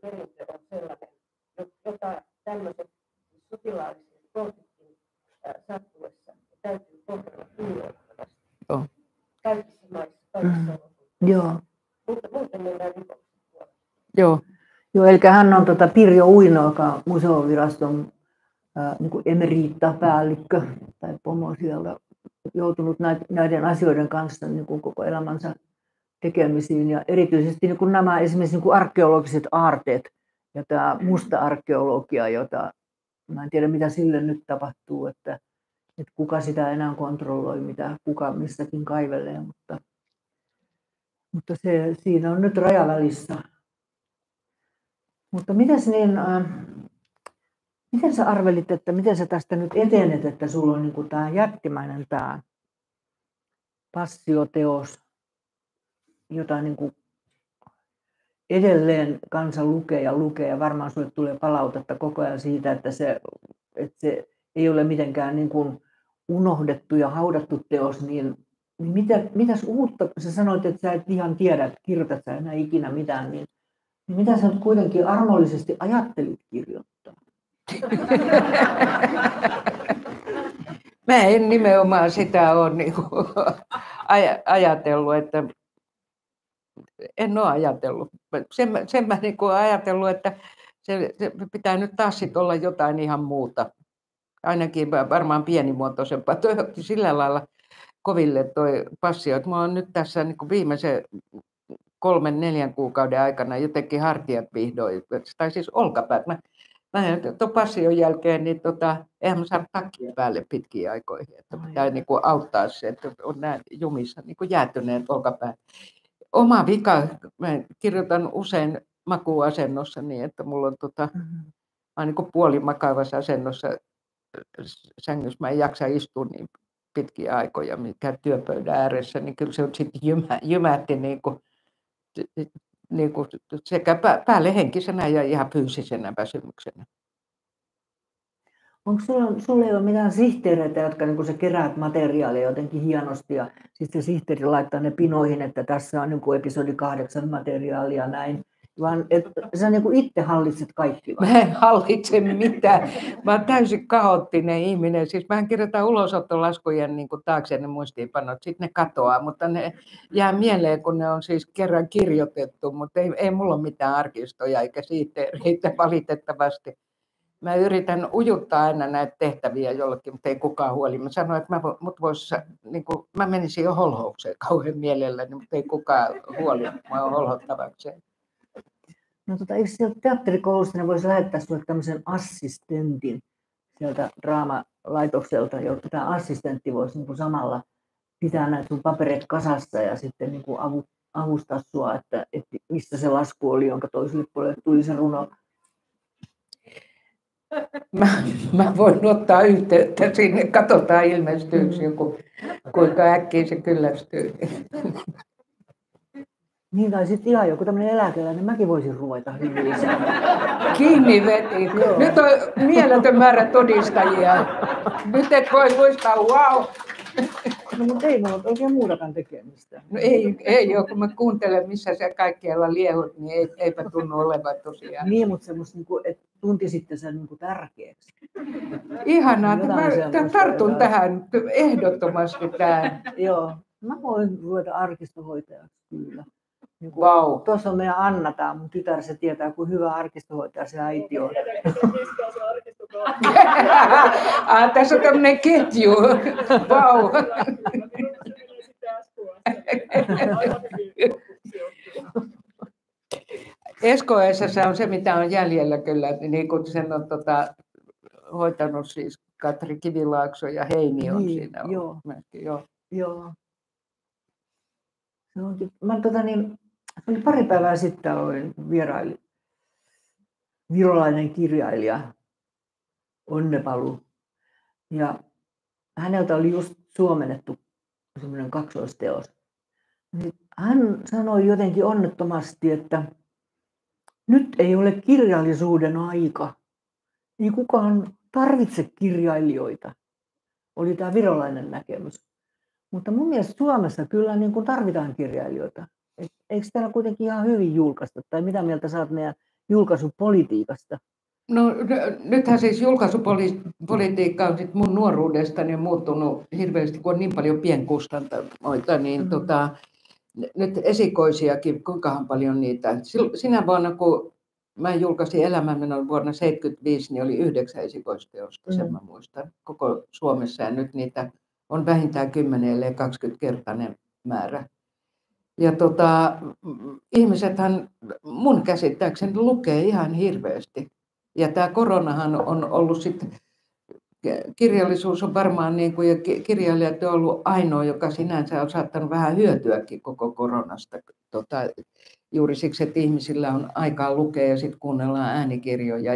A: Jota tämmöiset sotilaalliset konfliktin sattuessa täytyy kohdella kunnioittavasti.
C: Joo.
A: Kaikissa maissa, kaikissa
D: Joo.
A: Mutta muuten mennään rikoksen puolella.
C: Joo.
D: Joo, eli hän on Pirjo Uino, joka on museoviraston niin emeriittapäällikkö tai pomo siellä, joutunut näiden asioiden kanssa niin kuin koko elämänsä tekemisiin. Ja erityisesti niin kuin nämä esimerkiksi niin kuin arkeologiset aarteet ja tämä musta arkeologia, jota mä en tiedä mitä sille nyt tapahtuu, että kuka sitä enää kontrolloi, mitä kuka missäkin kaivelee, mutta siinä on nyt rajavälissä. Mutta miten sä arvelit, että miten sä tästä nyt etenet, että sulla on niin tämä jättimäinen tämä passioteos, jota niin kuin edelleen kansa lukee ja varmaan sulle tulee palautetta koko ajan siitä, että se ei ole mitenkään niin kuin unohdettu ja haudattu teos, niin mitäs uutta, sä sanoit, että sä et ihan tiedä, että kirjoitat sä enää ikinä mitään, niin mitä sä nyt kuitenkin armollisesti ajattelit kirjoittaa?
C: Mä en nimenomaan sitä ole niin kuin ajatellut, että en ole ajatellut. Sen mä niin kuin ajatellut, että se pitää nyt taas sit olla jotain ihan muuta. Ainakin varmaan pienimuotoisempaa. Toi otti sillä lailla koville toi passio, että mulla on nyt tässä niin kuin viimeisen 3-4 kuukauden aikana jotenkin hartiat vihdoin, tai siis olkapäät. Mä tuon passion jälkeen, niin eihän mä saada takkia päälle pitkiin aikoihin. Että pitää niin kuin auttaa se, että on nämä jumissa niin kuin jäätyneet olkapäät. Oma vika, mä kirjoitan usein makuuasennossa niin, että mulla on mä niin kuin puolimakaavassa asennossa sängyssä. Mä en jaksa istua niin pitkiä aikoja, mikä työpöydän ääressä, niin kyllä se on sitten jymätti niin kuin sekä päälle henkisenä ja ihan fyysisenä väsymyksenä.
D: Onko sulla ei ole mitään sihteereitä, jotka niin sä keräät materiaalia jotenkin hienosti ja sitten se sihteeri laittaa ne pinoihin, että tässä on niin episodi 8 materiaalia näin, vaan että sä niin itse hallitset kaikki vai?
C: Mä en hallitse mitään. Mä oon täysin kaoottinen ihminen. Siis mä kirjoitan ulosottolaskujen niin taakse ne muistiinpanot, sitten ne katoaa, mutta ne jää mieleen, kun ne on siis kerran kirjoitettu, mutta ei mulla ole mitään arkistoja eikä sihteereitä valitettavasti. Mä yritän ujuttaa aina näitä tehtäviä jollekin, mutta ei kukaan huoli. Mä sanoin, että mä menisin jo holhoukseen kauhean mielelläni, mutta ei kukaan huoli mua holhottavakseen.
D: No eikö sieltä teatterikoulusta ne voisi lähettää sinulle tämmöisen assistentin sieltä draamalaitokselta, jotta tämä assistentti voisi niin kuin samalla pitää näitä sun papereita kasassa ja sitten niin kuin avustaa sinua, että mistä se lasku oli, jonka toiselle puolelle tuli se runo.
C: Mä voin ottaa yhteyttä sinne, katsotaan ilmestyykö joku, kuinka äkkiä se kyllästyy.
D: Niin, tai sitten ihan joku tämmöinen eläkeläinen, mäkin voisin ruveta hyvin.
C: Kiinni veti. Nyt on mieletön määrä todistajia. Nyt et voi muistaa, wow.
D: No mutta ei mulla ole oikein muutakaan tekemistä.
C: No ei ole, kun mä kuuntelen, missä sä kaikkialla liehut, niin eipä tunnu olevan tosiaan.
D: Niin, mutta semmoista, että tuntisitte sen niin kuin tärkeäksi.
C: Ihanaa, että mä tartun
D: jotain.
C: tähän ehdottomasti tähän.
D: Joo, mä voin ruveta arkistohoitajaksi kyllä. Niin
C: Vau.
D: Tuossa on meidän Anna, mun tytär, se tietää, kuin hyvä arkistohoitaja se äiti on.
C: Tässä on tämmöinen ketju. Vau. SKS:ssä on se, mitä on jäljellä kyllä, niin kuin sen on hoitanut siis Katri Kivilaakso ja Heini on
D: Niin,
C: siinä ollut.
D: joo.
C: Myöskin, joo.
D: Joo. Se oli pari päivää sitten vieraili virolainen kirjailija Onnepalu. Ja häneltä oli just suomennettu semmoinen kaksoisteos. Hän sanoi jotenkin onnettomasti, että nyt ei ole kirjallisuuden aika. Ei kukaan tarvitse kirjailijoita. Oli tämä virolainen näkemys. Mutta mun mielestä Suomessa kyllä niin kuin tarvitaan kirjailijoita. Eikö täällä kuitenkin ihan hyvin julkaista? Tai mitä mieltä saat meidän julkaisupolitiikasta?
C: No nythän siis julkaisupolitiikka on sit mun nuoruudestani muuttunut hirveästi, kun on niin paljon pienkustantamoita, niin nyt esikoisiakin, kuinkahan paljon niitä. Sinä vuonna, kun mä julkaisin Elämänmenon vuonna 1975, niin oli 9 esikoisteosta, sen mä muistan, koko Suomessa. Ja nyt niitä on vähintään 10 ellei 20-kertainen määrä. Ja ihmisethän mun käsittääkseni lukee ihan hirveästi. Ja tämä koronahan on ollut sitten, kirjallisuus on varmaan niin kuin, ja kirjailijat on ollut ainoa, joka sinänsä on saattanut vähän hyötyäkin koko koronasta. Juuri siksi, että ihmisillä on aikaa lukea ja sitten kuunnellaan äänikirjoja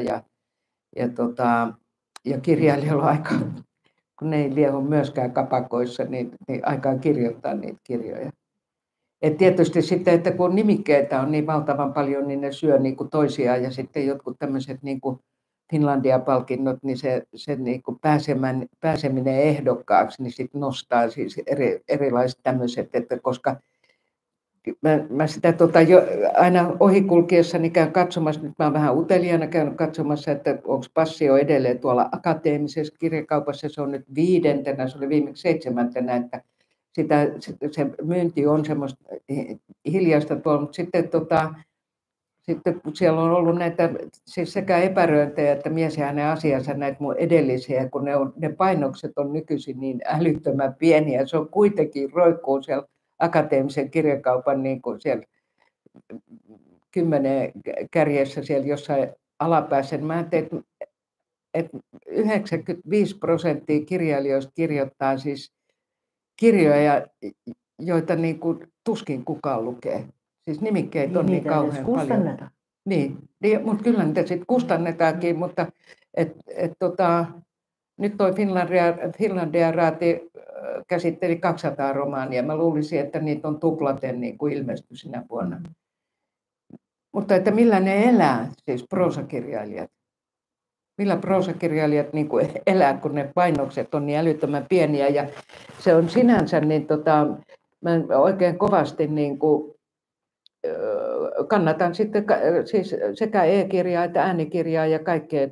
C: ja kirjailijoilla on aikaa, kun ne ei lieho myöskään kapakoissa, niin aikaa kirjoittaa niitä kirjoja. Et tietysti sitten, että kun nimikkeitä on niin valtavan paljon, niin ne syö niin kuin toisiaan ja sitten jotkut tämmöiset niin kuin Finlandia-palkinnot, niin se niin kuin pääseminen ehdokkaaksi, niin sitten nostaa siis erilaiset tämmöiset, että koska mä sitä jo aina ohikulkiessani käyn katsomassa, nyt mä oon vähän uteliaana käynyt katsomassa, että onko Passio edelleen tuolla akateemisessa kirjakaupassa, se on nyt 5., se oli viimeksi 7., että se myynti on semmoista hiljaista tuolla, mutta sitten kun siellä on ollut näitä siis sekä epäröintejä että mies ja hänen asiansa näitä mun edellisiä, kun ne painokset on nykyisin niin älyttömän pieniä, se on kuitenkin roikkuu siellä akateemisen kirjakaupan niin kuin siellä 10 kärjessä siellä jossain alapäässä. Mä ajattelin, että 95% kirjailijoista kirjoittaa siis kirjoja, joita niin kuin tuskin kukaan lukee. Siis nimikkeitä on niin kauhean paljon. Niin, mutta kyllä niitä sitten kustannetaankin, mutta nyt toi Finlandia Raati käsitteli 200 romaania. Mä luulisin, että niitä on tuplaten niin kuin ilmestyi sinä vuonna. Mutta että millä ne elää, siis proosakirjailijat? Millä proosakirjailijat niin kuin elää, kun ne painokset on niin älyttömän pieniä. Ja se on sinänsä, niin mä oikein kovasti niin kuin, kannatan sitten siis sekä e-kirjaa että äänikirjaa ja kaikkea,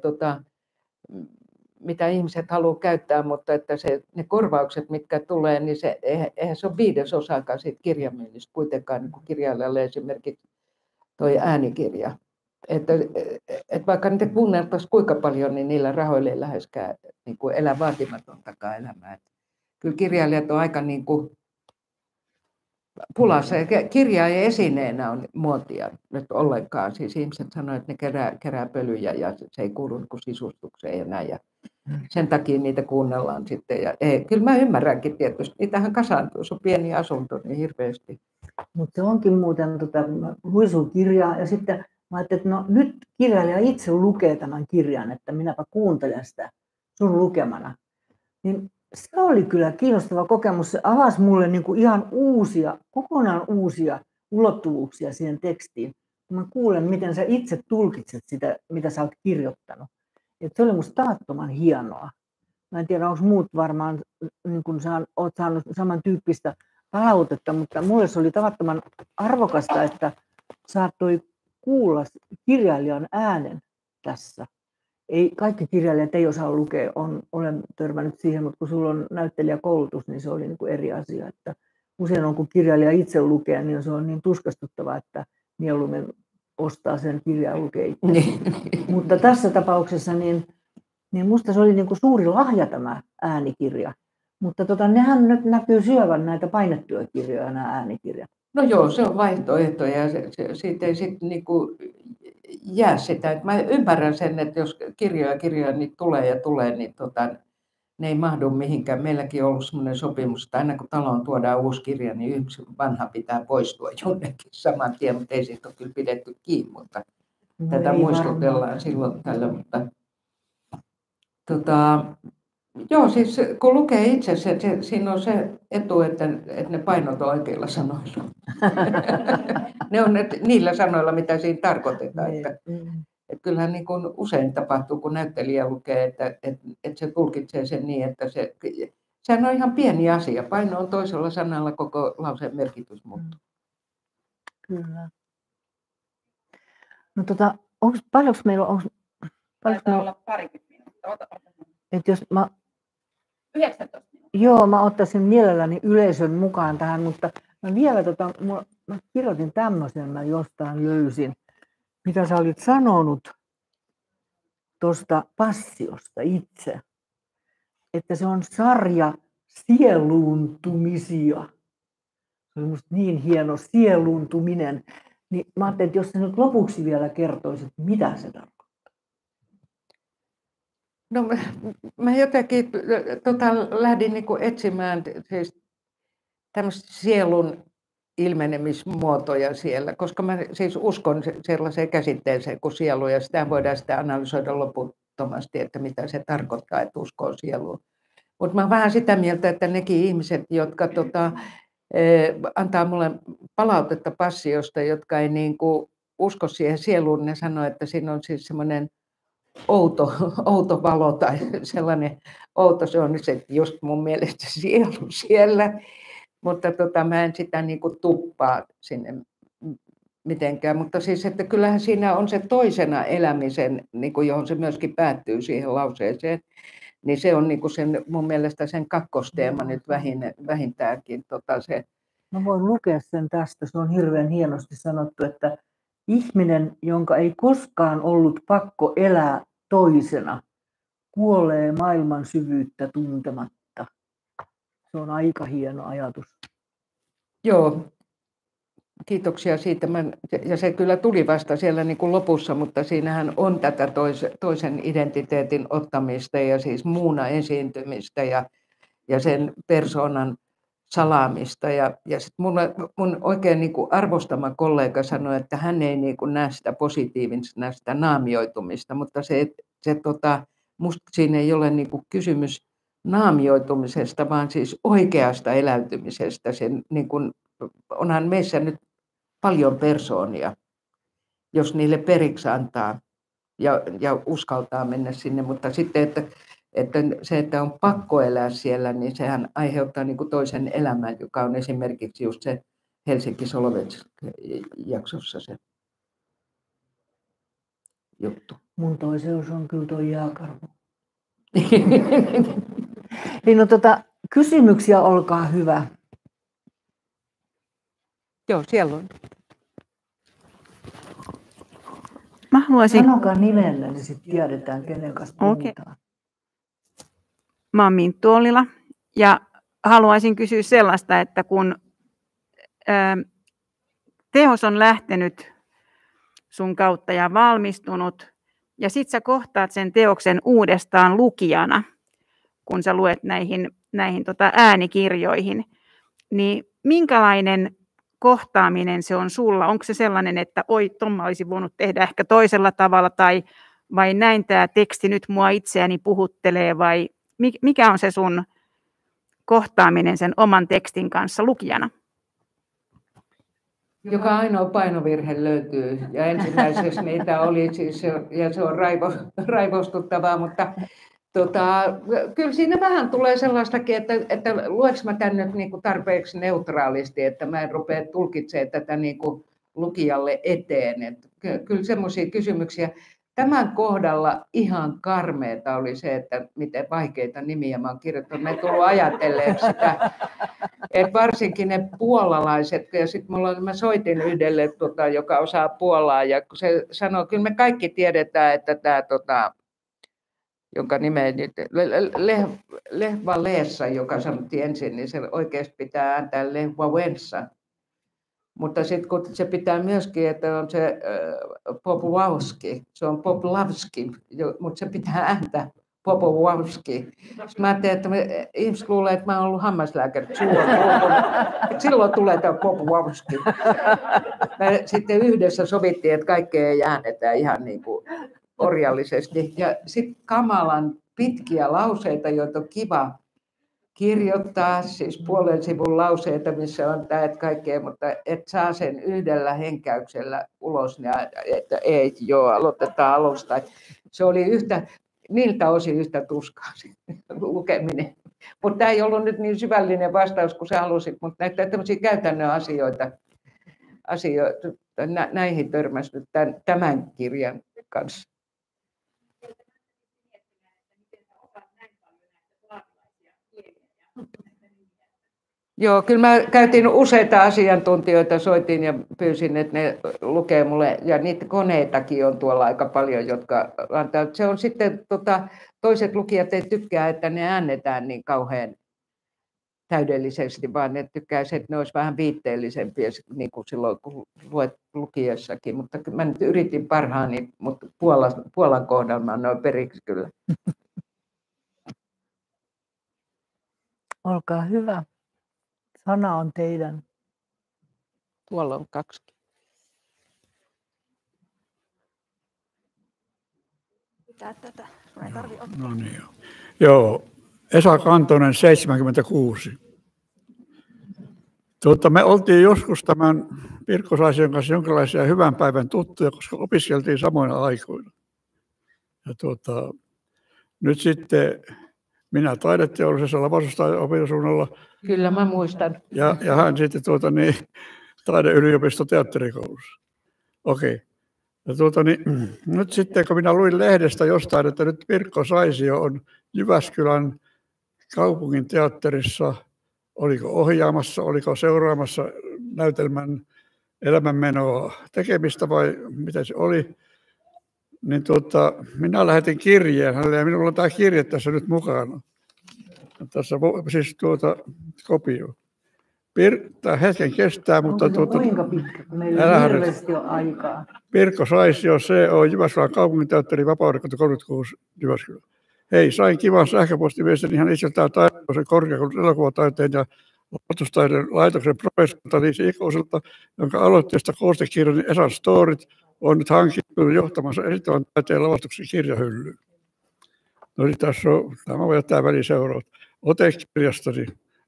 C: mitä ihmiset haluaa käyttää, mutta että ne korvaukset, mitkä tulee, niin eihän se ole 1/5 siitä kirjamyynnistä kuitenkaan niin kuin kirjailijalle esimerkiksi toi äänikirja. Että vaikka niitä kuunneltaisiin kuinka paljon, niin niillä rahoilla ei läheskään niin kuin elää vaatimatontakaan elämää. Että kyllä kirjailijat on aika niin kuin pulassa. Kirjaajan esineenä on muotia nyt ollenkaan. Siis ihmiset sanoo, että ne kerää pölyjä ja se ei kuulu niin kuin sisustukseen ja näin. Ja sen takia niitä kuunnellaan sitten. Ja kyllä mä ymmärränkin tietysti. Niitähän kasaantuu, se on pieni asunto niin hirveästi.
D: Mutta se onkin muuten luin sun kirjaa ja sitten mä ajattelin, että no nyt kirjailija itse lukee tämän kirjan, että minäpä kuuntelen sitä sun lukemana. Niin se oli kyllä kiinnostava kokemus. Se avasi mulle niin kuin ihan kokonaan uusia ulottuvuuksia siihen tekstiin. Mä kuulen, miten sä itse tulkitset sitä, mitä sä oot kirjoittanut. Et se oli musta tavattoman hienoa. Mä en tiedä, onko muut varmaan, niin kun oot saanut samantyyppistä palautetta, mutta mulle se oli tavattoman arvokasta, että saattoi kuulla kirjailijan äänen tässä. Ei, kaikki kirjailijat ei osaa lukea, olen törmännyt siihen, mutta kun sulla on näyttelijäkoulutus, niin se oli niin kuin eri asia. Että usein on, kun kirjailija itse lukee, niin se on niin tuskastuttavaa, että mieluummin ostaa sen kirjan ja lukee itse. Mutta tässä tapauksessa niin musta se oli niin kuin suuri lahja tämä äänikirja. Mutta nehän nyt näkyy syövän näitä painettuja kirjoja, nämä äänikirjat.
C: No joo, se on vaihtoehto ja siitä ei sitten niinku jää sitä. Et mä ymmärrän sen, että jos kirjoja niin tulee, niin ne ei mahdu mihinkään. Meilläkin on ollut sellainen sopimus, että aina kun taloon tuodaan uusi kirja, niin yksi vanha pitää poistua jonnekin saman tien, mutta ei siitä ole kyllä pidetty kiinni, mutta tätä muistutellaan silloin tällä. Mutta, joo, siis kun lukee itse, siinä on se etu, että ne painot on oikeilla sanoilla. Ne on niillä sanoilla, mitä siinä tarkoitetaan. Että kyllähän niin kuin usein tapahtuu, kun näyttelijä lukee, että se tulkitsee sen niin, että sehän on ihan pieni asia. Paino on toisella sanalla, koko lauseen merkitys muuttuu.
D: Kyllä. No paljonko meillä on...
B: Taitaa olla parikymmentä minuuttia.
D: Että jos mä...
B: 19 minuuttia.
D: Joo, mä ottaisin mielelläni yleisön mukaan tähän, mutta mä vielä mä kirjoitin tämmöisen, mä jostain löysin, mitä sä olit sanonut tuosta passiosta itse, että se on sarja sieluuntumisia. Se oli musta niin hieno, sieluuntuminen. Niin mä ajattelin, että jos sä nyt lopuksi vielä kertoisit, mitä se tarkoittaa.
C: No mä jotenkin lähdin niinku etsimään siis tämmöistä sielun ilmenemismuotoja siellä, koska mä siis uskon sellaiseen käsitteeseen kuin sielu, ja sitä voidaan sitä analysoida loputtomasti, että mitä se tarkoittaa, että uskoo sieluun. Mutta mä oon vähän sitä mieltä, että nekin ihmiset, jotka antaa mulle palautetta passiosta, jotka ei niinku usko siihen sieluun, ne sanoo, että siinä on siis semmoinen outo valo tai sellainen outo, se on se just mun mielestä sielu siellä, mutta mä en sitä niinku tuppaa sinne mitenkään, mutta siis että kyllähän siinä on se toisena elämisen, niinku johon se myöskin päättyy siihen lauseeseen, niin se on niinku mun mielestä sen kakkosteema nyt vähintäänkin se.
D: Mä voin lukea sen tästä, se on hirveän hienosti sanottu, että ihminen, jonka ei koskaan ollut pakko elää toisena, kuolee maailman syvyyttä tuntematta. Se on aika hieno ajatus.
C: Joo, kiitoksia siitä. Ja se kyllä tuli vasta siellä niin kuin lopussa, mutta siinähän on tätä toisen identiteetin ottamista ja siis muuna esiintymistä ja sen persoonan salaamista. Ja sitten mun oikein niin kuin arvostama kollega sanoi, että hän ei niin kuin näe sitä positiivisena sitä naamioitumista, mutta musta siinä ei ole niin kuin kysymys naamioitumisesta, vaan siis oikeasta eläytymisestä. Sen, niin kuin, onhan meissä nyt paljon persoonia, jos niille periksi antaa ja uskaltaa mennä sinne, mutta sitten, että on pakko elää siellä, niin sehän aiheuttaa niin kuin toisen elämän, joka on esimerkiksi just se Helsinki Solovets-jaksossa se juttu.
D: Mun toiseus on kyllä tuo jääkarhu. Niin kysymyksiä, olkaa hyvä.
C: Joo, siellä on.
B: Mä haluaisin...
D: Sanokaa nimellä, niin sitten tiedetään, kenen kanssa puhutaan.
B: Mä oon Minttu Ollila ja haluaisin kysyä sellaista, että kun
E: teos on lähtenyt sun kautta ja valmistunut, ja sit sä kohtaat sen teoksen uudestaan lukijana, kun sä luet näihin äänikirjoihin, niin minkälainen kohtaaminen se on sulla? Onko se sellainen, että oi, Tomma olisi voinut tehdä ehkä toisella tavalla, vai näin tämä teksti nyt mua itseäni puhuttelee, vai mikä on se sun kohtaaminen sen oman tekstin kanssa lukijana?
C: Joka ainoa painovirhe löytyy, ja ensimmäisessä niitä oli siis, ja se on raivostuttavaa, mutta kyllä siinä vähän tulee sellaistakin, että luenko mä tämän nyt niin kuin tarpeeksi neutraalisti, että mä en rupea tulkitsemaan tätä niin kuin lukijalle eteen. Että kyllä semmoisia kysymyksiä. Tämän kohdalla ihan karmeeta oli se, että miten vaikeita nimiä mä oon kirjoittanut. Mä en tullut ajatelleeksi sitä, että varsinkin ne puolalaiset, ja sitten mä soitin yhdelle, joka osaa puolaa, ja kun se sanoi, kyllä me kaikki tiedetään, että tämä jonka nimeä nyt, Lehva Leessa, joka sanottiin ensin, niin se oikeasti pitää ääntää Lehva Wensa. Mutta sitten kun se pitää myöskin, että on se Popowski, se on Poplavski, mutta se pitää ääntää Popowski. Mä ajattelin, että ihmiset luulee, että mä oon ollut hammaslääkäri. Silloin tulee tämä Popowski. Sitten yhdessä sovittiin, että kaikkea ei äännetä ihan niin kuin orjallisesti. Ja sitten kamalan pitkiä lauseita, joita on kiva kirjoittaa, siis puolen sivun lauseita, missä on tämä kaikkea, mutta et saa sen yhdellä henkäyksellä ulos, että ei, joo, aloitetaan alusta. Se oli niiltä osin yhtä tuskaa lukeminen. Mutta tämä ei ollut nyt niin syvällinen vastaus kuin sä halusit, mutta näitä tämmöisiä käytännön asioita näihin törmäsi tämän kirjan kanssa. Joo, kyllä mä käytin useita asiantuntijoita, soitin ja pyysin, että ne lukee mulle, ja niitä koneitakin on tuolla aika paljon, jotka antaa. Se on sitten, toiset lukijat ei tykkää, että ne äännetään niin kauhean täydellisesti, vaan ne tykkää, että ne olisi vähän viitteellisempiä, niin kuin silloin kun luet lukiessakin, mutta mä nyt yritin parhaani, mutta Puolan kohdalla mä annoin periksi kyllä.
D: Olkaa hyvä. Sana on teidän.
B: Tuolla on 2.
E: Pitää tätä. Ei tarvitse ottaa.
F: No niin, joo. Esa Kantonen, 76. Me oltiin joskus tämän Pirkko Saision kanssa jonkinlaisia hyvän päivän tuttuja, koska opiskeltiin samoina aikoina. Ja nyt sitten minä taideteollisessa Lavasustaiteen opintosuunnalla.
C: Kyllä mä muistan.
F: Ja hän sitten taideyliopisto teatterikoulussa. Okei. Ja nyt sitten kun minä luin lehdestä jostain, että nyt Pirkko Saisio on Jyväskylän kaupungin teatterissa, oliko ohjaamassa, oliko seuraamassa näytelmän elämänmenoa tekemistä vai mitä se oli, niin minä lähetin kirjeen hänelle ja minulla on tämä kirje tässä nyt mukana. Tässä siis kopio. Tämä hetken kestää, mutta
D: kuinka pitkä, kun meillä ei hirveästi ole aikaa.
F: Pirkko Saisio, CO, Jyväskylän kaupunginteatteri, Vapaudenkoto 36, Jyväskylä. Hei, sain kivan sähköpostiviestin ihan itseltään taiteen korkeakoulun elokuvataiteen ja luotustaiden laitoksen professorilta Liisi Ikoselta, jonka aloitteesta koostekirjani Esan Storit on nyt hankittu johtamansa esittävän taiteen lavastuksen kirjahyllyyn. No niin, tässä on, tämä voi jättää väliseuraat. Otekirjastani.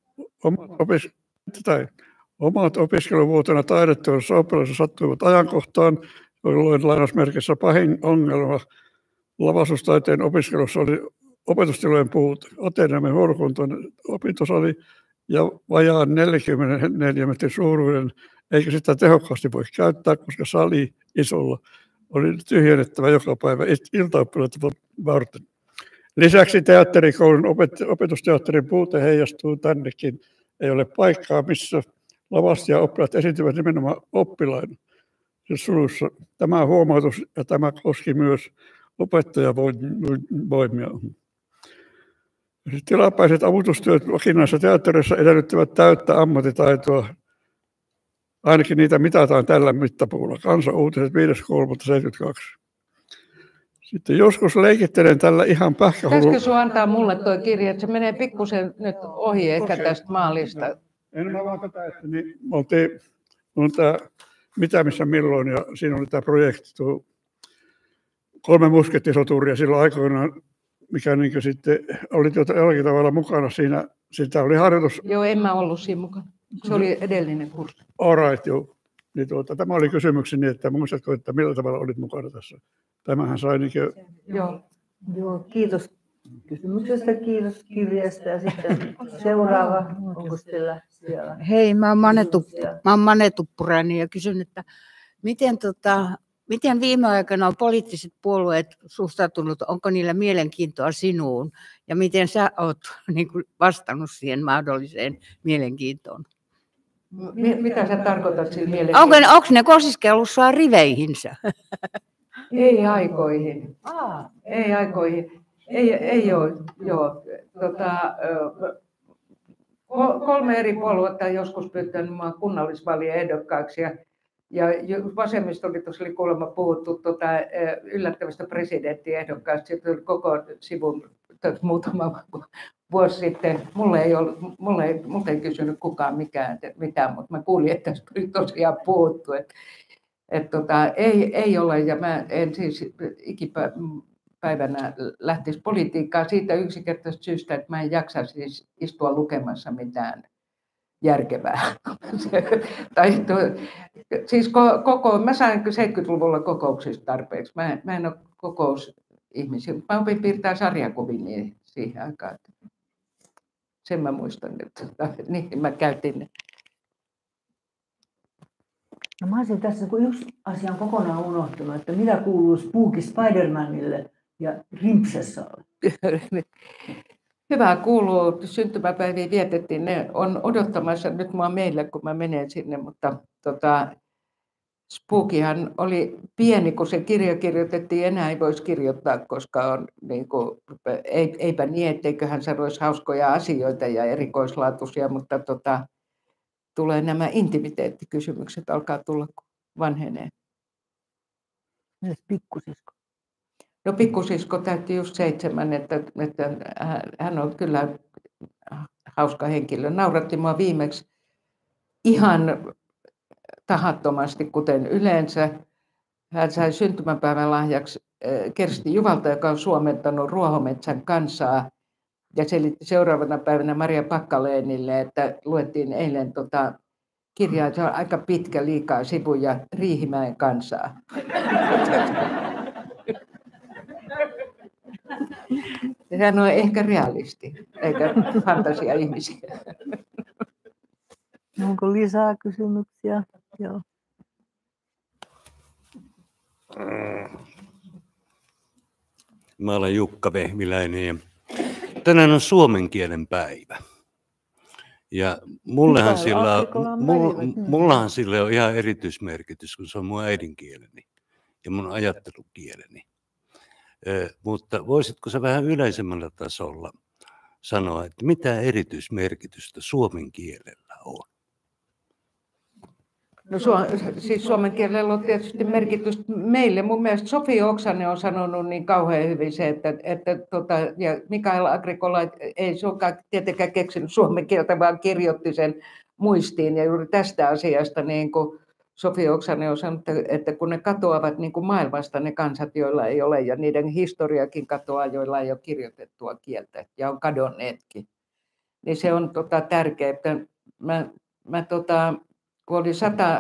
F: Omat opiskeluvuotena taideteollisessa oppilaissa sattuivat ajankohtaan, jolloin lainausmerkissä pahin ongelma lavastustaiteen opiskelussa oli opetustilojen puute. Ateneamme huonokuntoinen opintosali ja vajaan 44 metrin suuruinen, eikä sitä tehokkaasti voi käyttää, koska sali isolla oli tyhjennettävä joka päivä iltaoppilaita varten. Lisäksi teatterikoulun opetusteatterin puute heijastuu tännekin. Ei ole paikkaa, missä lavastajaoppilaat esiintyvät nimenomaan oppilaina. Sulussa tämä huomautus ja tämä koski myös opettajavoimia. Tilapäiset avustustyöt vakinaisessa teatterissa edellyttävät täyttä ammattitaitoa. Ainakin niitä mitataan tällä mittapuulla. Kansan Uutiset 5.3.72. Sitten joskus leikittelen tällä ihan pähkähullu.
C: Pitäisikö sinua antaa mulle tuo kirja, että se menee pikkusen nyt ohi ehkä tästä maalista?
F: En mä vaan tätä, että niin, on tämä Mitä missä milloin, ja siinä oli tämä projekti, 3 muskettisoturia silloin aikoinaan, mikä niin sitten oli jollakin tavalla mukana siinä. Sitä oli harjoitus.
C: Joo, en mä ollut siinä mukana. Se oli edellinen kurssi.
F: All right, joo. Niin tämä oli kysymykseni, että muistatko, että millä tavalla olit mukana tässä? Tämähän sai niin kuin...
D: Joo, kiitos kysymyksestä, kiitos kirjasta ja sitten seuraava, onko siellä?
G: Hei, mä oon Mane Tuppurainen ja kysyn, että miten viime aikoina on poliittiset puolueet suhtautunut, onko niillä mielenkiintoa sinuun ja miten sä oot niin kuin vastannut siihen mahdolliseen mielenkiintoon?
C: Mitä sä tarkoitat sillä mielenkiintoa?
G: Onko ne kosiskellut sua riveihinsä?
C: Ei aikoihin. Ei aikoihin. Ei ole. Joo. 3 eri puoluetta on joskus pyytänyt minua kunnallisvaalien ehdokkaaksi. Ja vasemmistoliitossa oli kuulemma puhuttu yllättävästä presidenttiehdokkaasta. Se tuli koko sivun muutama vuosi sitten. Mulle ei kysynyt kukaan mitään, mutta mä kuulin, että tästä oli tosiaan puhuttu. Ei ole, ja mä en siis ikipäivänä lähtisi politiikkaan siitä yksinkertaisesta syystä, että mä en jaksa siis istua lukemassa mitään järkevää. Mä sain 70-luvulla kokouksista tarpeeksi. Mä en ole kokousihmisiä, mutta mä opin piirtää sarjakuvia siihen aikaan. Sen mä muistan, että niin mä käytin ne.
D: No mä olisin tässä, kun yksi asia on kokonaan unohtunut, että mitä kuuluu Spooky Spider-Manille ja Rimpsessalle?
C: Hyvä kuuluu. Syntymäpäiviä vietettiin. Ne on odottamassa nyt mua meille, kun mä menen sinne, mutta Spookyhan oli pieni, kun se kirja kirjoitettiin. Enää ei voisi kirjoittaa, koska on niin kuin, eipä niin, etteiköhän se olisi hauskoja asioita ja erikoislaatuisia, mutta tulee nämä intimiteettikysymykset, alkaa tulla vanhenee.
D: Myös pikkusisko.
C: No pikkusisko täytti just 7, että hän on kyllä hauska henkilö. Nauratti mua viimeksi ihan tahattomasti, kuten yleensä. Hän sai syntymäpäivän lahjaksi Kersti Juvalta, joka on suomentanut Ruohometsän kansaa. Ja selitti seuraavana päivänä Maria Pakkaleenille, että luettiin eilen kirjaa, se on aika pitkä, liikaa sivuja, Riihimäen kansaa. Hän on ehkä realisti, eikä fantasia-ihmisiä.
D: Onko lisää kysymyksiä? Joo.
H: Mä olen Jukka Vehmiläinen ja tänään on suomen kielen päivä. Ja mullahan sillä on ihan erityismerkitys, kun se on mun äidinkieleni ja mun ajattelukieleni. Mutta voisitko sä vähän yleisemmällä tasolla sanoa, että mitä erityismerkitystä suomen kielellä on?
C: No siis suomen kielellä on tietysti merkitystä meille. Mun mielestä Sofia Oksanen on sanonut niin kauhean hyvin se, että ja Mikael Agricola ei suinkaan tietenkään keksinyt suomen kieltä, vaan kirjoitti sen muistiin. Ja juuri tästä asiasta niin kuin Sofia Oksanen on sanonut, että kun ne katoavat niin kuin maailmasta ne kansat, joilla ei ole, ja niiden historiakin katoaa, joilla ei ole kirjoitettua kieltä, ja on kadonneetkin. Niin se on tärkeää, että kun oli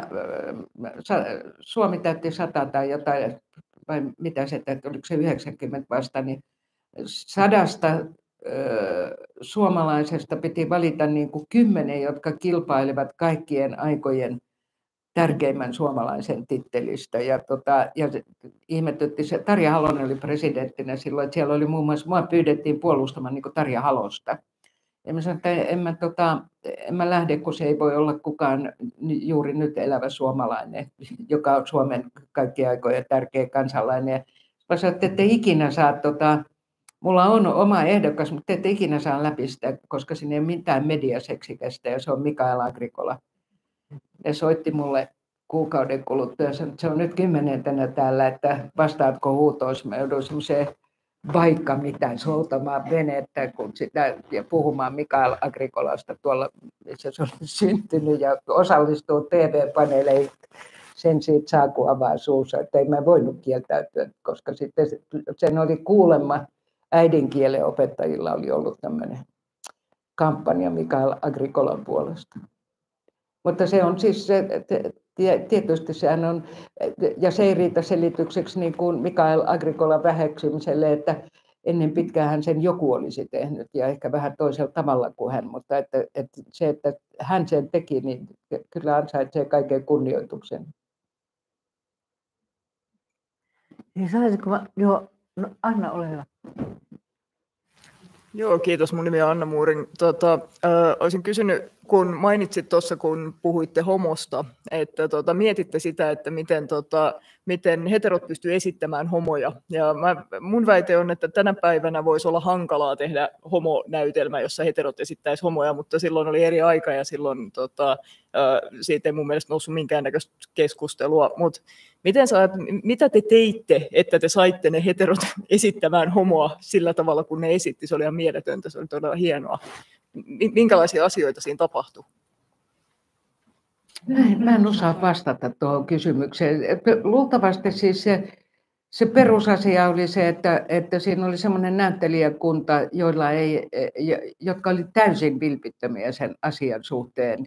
C: Suomi täytti 100 tai jotain, vai mitä se täytti, oliko se 90 vasta, niin 100 suomalaisesta piti valita niin kuin 10, jotka kilpailevat kaikkien aikojen tärkeimmän suomalaisen tittelistä. Ja ihmetytti se, Tarja Halonen oli presidenttinä silloin, että siellä oli muun muassa, mua pyydettiin puolustamaan niin kuin Tarja Halosta. Ja mä sanoin, että en mä lähde, kun se ei voi olla kukaan juuri nyt elävä suomalainen, joka on Suomen kaikkien aikojen tärkeä kansalainen. Mä sanoin, että ette ikinä saa, mulla on oma ehdokas, mutta ette ikinä saa läpi sitä, koska siinä ei ole mitään mediaseksikästä, ja se on Mikael Agricola. Ne soitti mulle kuukauden kuluttua ja sanoi, että se on nyt 10. täällä, että vastaatko huutoon. Mä joudun semmoiseen vaikka mitä soutamaan venettä kun sitä, ja puhumaan Mikael Agricolasta tuolla, missä se on syntynyt ja osallistuu TV-paneeleihin. Sen siitä saa, kun avaa suussa, että ei mä voinut kieltäytyä, koska sitten sen oli kuulemma äidinkielen opettajilla oli ollut tämmöinen kampanja Mikael Agricolan puolesta. Mutta se on siis se, tietysti sehän on, ja se ei riitä selitykseksi niin kuin Mikael Agricolan väheksymiselle, että ennen pitkään sen joku olisi tehnyt ja ehkä vähän toisella tavalla kuin hän, mutta että se, että hän sen teki, niin kyllä ansaitsee kaiken kunnioituksen.
D: Niin saisiko mä, joo, no Anna, ole hyvä.
I: Joo, kiitos. Mun nimi on Anna Muurin. Olisin kysynyt, kun mainitsit tuossa, kun puhuitte homosta, että mietitte sitä, että miten heterot pystyy esittämään homoja. Ja mun väite on, että tänä päivänä voisi olla hankalaa tehdä homonäytelmä, jossa heterot esittäisi homoja, mutta silloin oli eri aika ja silloin siitä ei mun mielestä noussut minkäännäköistä keskustelua. Mut mitä te teitte, että te saitte ne heterot esittämään homoa sillä tavalla, kun ne esitti? Se oli ihan mieletöntä, se oli todella hienoa. Minkälaisia asioita siinä tapahtui?
C: Mä en osaa vastata tuohon kysymykseen. Luultavasti siis se perusasia oli se, että siinä oli semmoinen näyttelijäkunta, jotka oli täysin vilpittömiä sen asian suhteen.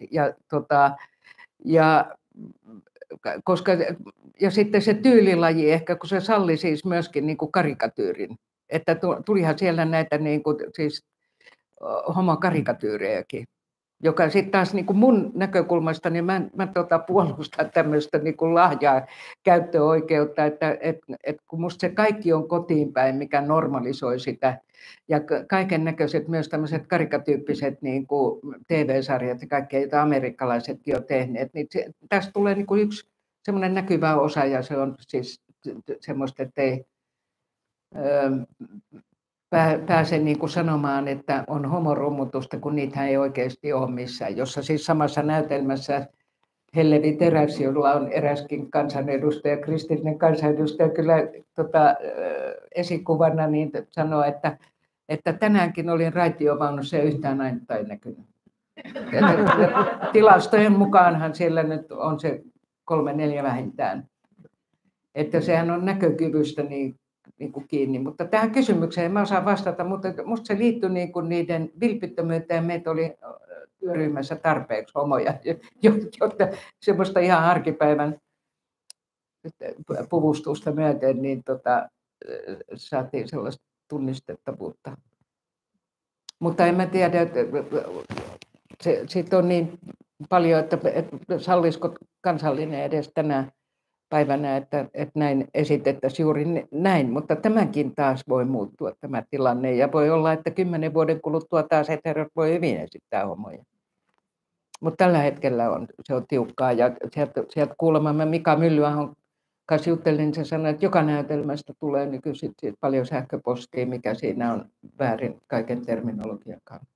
C: Ja sitten se tyylilaji ehkä, kun se salli siis myöskin niin kuin karikatyyrin. Että tulihan siellä näitä niin kuin, siis homokarikatyyrejäkin, joka sitten taas niin kuin mun näkökulmasta, niin mä puolustan tämmöistä niin kuin lahjaa käyttöoikeutta, että kun musta se kaikki on kotiin päin, mikä normalisoi sitä, ja kaiken näköiset myös tämmöiset karikatyyppiset niin kuin TV-sarjat ja kaikkea, joita amerikkalaisetkin on tehneet, niin tästä tulee niin kuin yksi semmoinen näkyvä osa, ja se on siis semmoista, että ei pääse niin kuin sanomaan, että on homorummutusta, kun niitä ei oikeasti ole missään. Jossa siis samassa näytelmässä Hellevi Teräs, jolla on eräskin kansanedustaja, kristillinen kansanedustaja, kyllä esikuvana niin sanoo, että tänäänkin olin raitiovaunussa ja yhtään ainutta ei näkynyt. Tilastojen mukaanhan siellä nyt on se 3-4 vähintään. Että sehän on näkökyvystä niin kuin kiinni, mutta tähän kysymykseen en mä osaa vastata, mutta musta se liittyi niin kuin niiden vilpittömyyteen. Meitä oli työryhmässä tarpeeksi homoja, jotta semmoista ihan arkipäivän puvustusta myöten niin saatiin sellaista tunnistettavuutta. Mutta en mä tiedä, että siitä on niin paljon, että sallisiko kansallinen edes tänä päivänä, että näin esitettäisiin juuri näin, mutta tämäkin taas voi muuttua tämä tilanne ja voi olla, että 10 vuoden kuluttua taas heterot voi hyvin esittää homoja. Mutta tällä hetkellä se on tiukkaa ja sieltä kuulemamme Mika Myllyahon kanssa juttelin, niin se sanoi, että joka näytelmästä tulee nykyisin paljon sähköpostia, mikä siinä on väärin kaiken terminologian kannalta.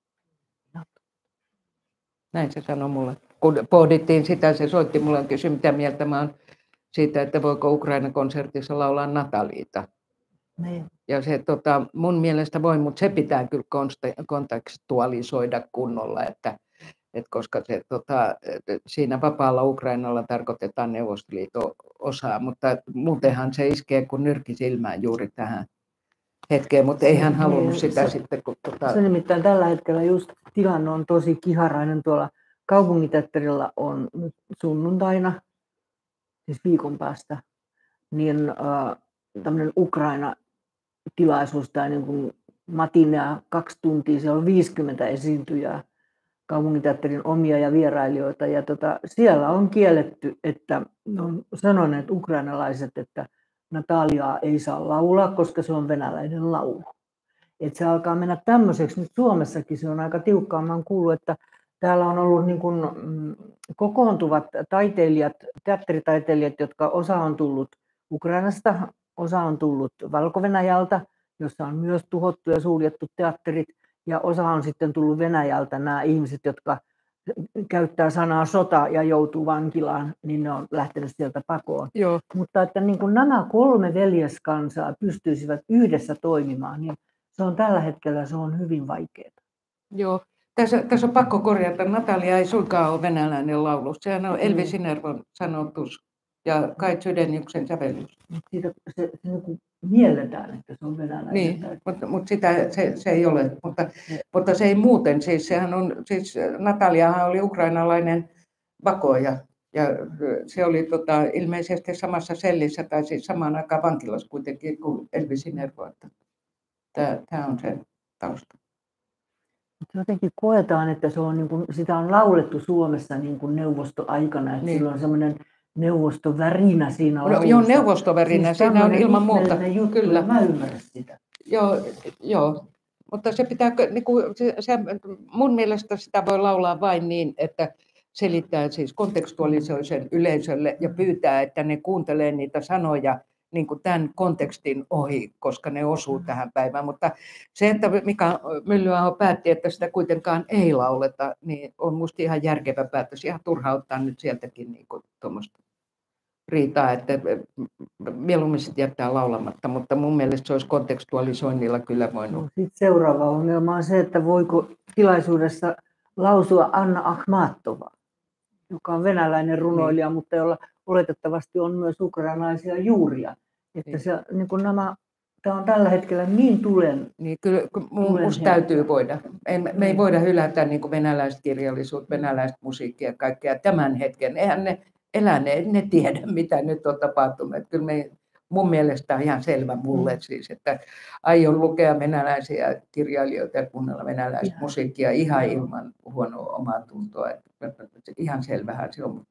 C: Näin se sanoi mulle. Kun pohdittiin sitä, se soitti mulle ja kysyi, mitä mieltä mä oon siitä, että voiko Ukrainan konsertissa laulaa Nataliita.
D: Niin.
C: Ja se mun mielestä voi, mutta se pitää kyllä kontekstualisoida kunnolla, että koska se, siinä vapaalla Ukrainalla tarkoitetaan Neuvostoliiton osaa, mutta muutenhan se iskee kuin nyrki silmään juuri tähän hetkeen, mutta ei hän halunnut sitä sitten. Kun,
D: Se nimittäin tällä hetkellä just tilanne on tosi kiharainen. Tuolla kaupunginteatterilla on nyt sunnuntaina, siis viikon päästä, niin tämmöinen Ukraina-tilaisuus tai niin kuin matinea 2 tuntia, siellä on 50 esiintyjää, kaupunginteatterin omia ja vierailijoita. Ja siellä on kielletty, että on sanoneet ukrainalaiset, että Nataliaa ei saa laulaa, koska se on venäläinen laulu. Et se alkaa mennä tämmöiseksi. Nyt Suomessakin se on aika tiukkaa. Mä oon kuullut, että täällä on ollut niin kuin kokoontuvat taiteilijat, teatteritaiteilijat, jotka osa on tullut Ukrainasta, osa on tullut Valko-Venäjältä, jossa on myös tuhottu ja suljettu teatterit, ja osa on sitten tullut Venäjältä nämä ihmiset, jotka käyttää sanaa sota ja joutuu vankilaan, niin ne on lähtenyt sieltä pakoon.
C: Joo.
D: Mutta että niin kuin nämä 3 veljeskansaa pystyisivät yhdessä toimimaan, niin se on tällä hetkellä se on hyvin vaikeaa.
C: Joo. Tässä on pakko korjata. Natalia ei suinkaan ole venäläinen laulu. Sehän on Elvi Sinervon sanotus ja Kai Chydeniuksen sävellys.
D: Siitä se niin kuin mielletään, että se on venäläinen.
C: Niin, mutta se ei ole. Mutta se ei muuten. Siis Nataliahan oli ukrainalainen vakoja. Ja se oli ilmeisesti samassa sellissä tai siis samaan aikaan vankilassa kuitenkin kuin Elvi Sinervo. Tämä on se tausta.
D: Jotenkin koetaan, että se on, niin kuin, sitä on laulettu Suomessa niin kuin neuvostoaikana, että
C: niin.
D: Sillä on semmoinen neuvostovärinä siinä laulussa.
C: Joo, neuvostovärinä,
D: siis
C: siinä on ilman muuta.
D: Kyllä. Mä ymmärrän sitä.
C: Joo. Mutta se pitää, niin kuin, mun mielestä sitä voi laulaa vain niin, että selittää siis kontekstualisoi sen yleisölle ja pyytää, että ne kuuntelee niitä sanoja niin kuin tämän kontekstin ohi, koska ne osuu tähän päivään. Mutta se, että Mika Myllyaho päätti, että sitä kuitenkaan ei lauleta, niin on musta ihan järkevä päätös. Ihan turha ottaa nyt sieltäkin niin tuommoista riitaa, että mieluummin sitten jättää laulamatta, mutta mun mielestä se olisi kontekstualisoinnilla kyllä voinut.
D: Sitten seuraava ongelma on se, että voiko tilaisuudessa lausua Anna Akhmatova, joka on venäläinen runoilija, mutta jolla oletettavasti on myös ukrainaisia juuria. Että se, niin kuin tämä on tällä hetkellä niin tulen.
C: Niin kyllä musta täytyy voida. Me ei voida hylätä niin kuin venäläistä kirjallisuutta, venäläistä musiikkia ja kaikkea tämän hetken. Eihän ne eläneet, ne tiedä mitä nyt on tapahtunut. Kyllä mun mielestä on ihan selvä mulle siis, että aion lukea venäläisiä kirjailijoita ja kuunnella venäläistä musiikkia ihan ilman huonoa omaa tuntoa. Ihan selvähän se on,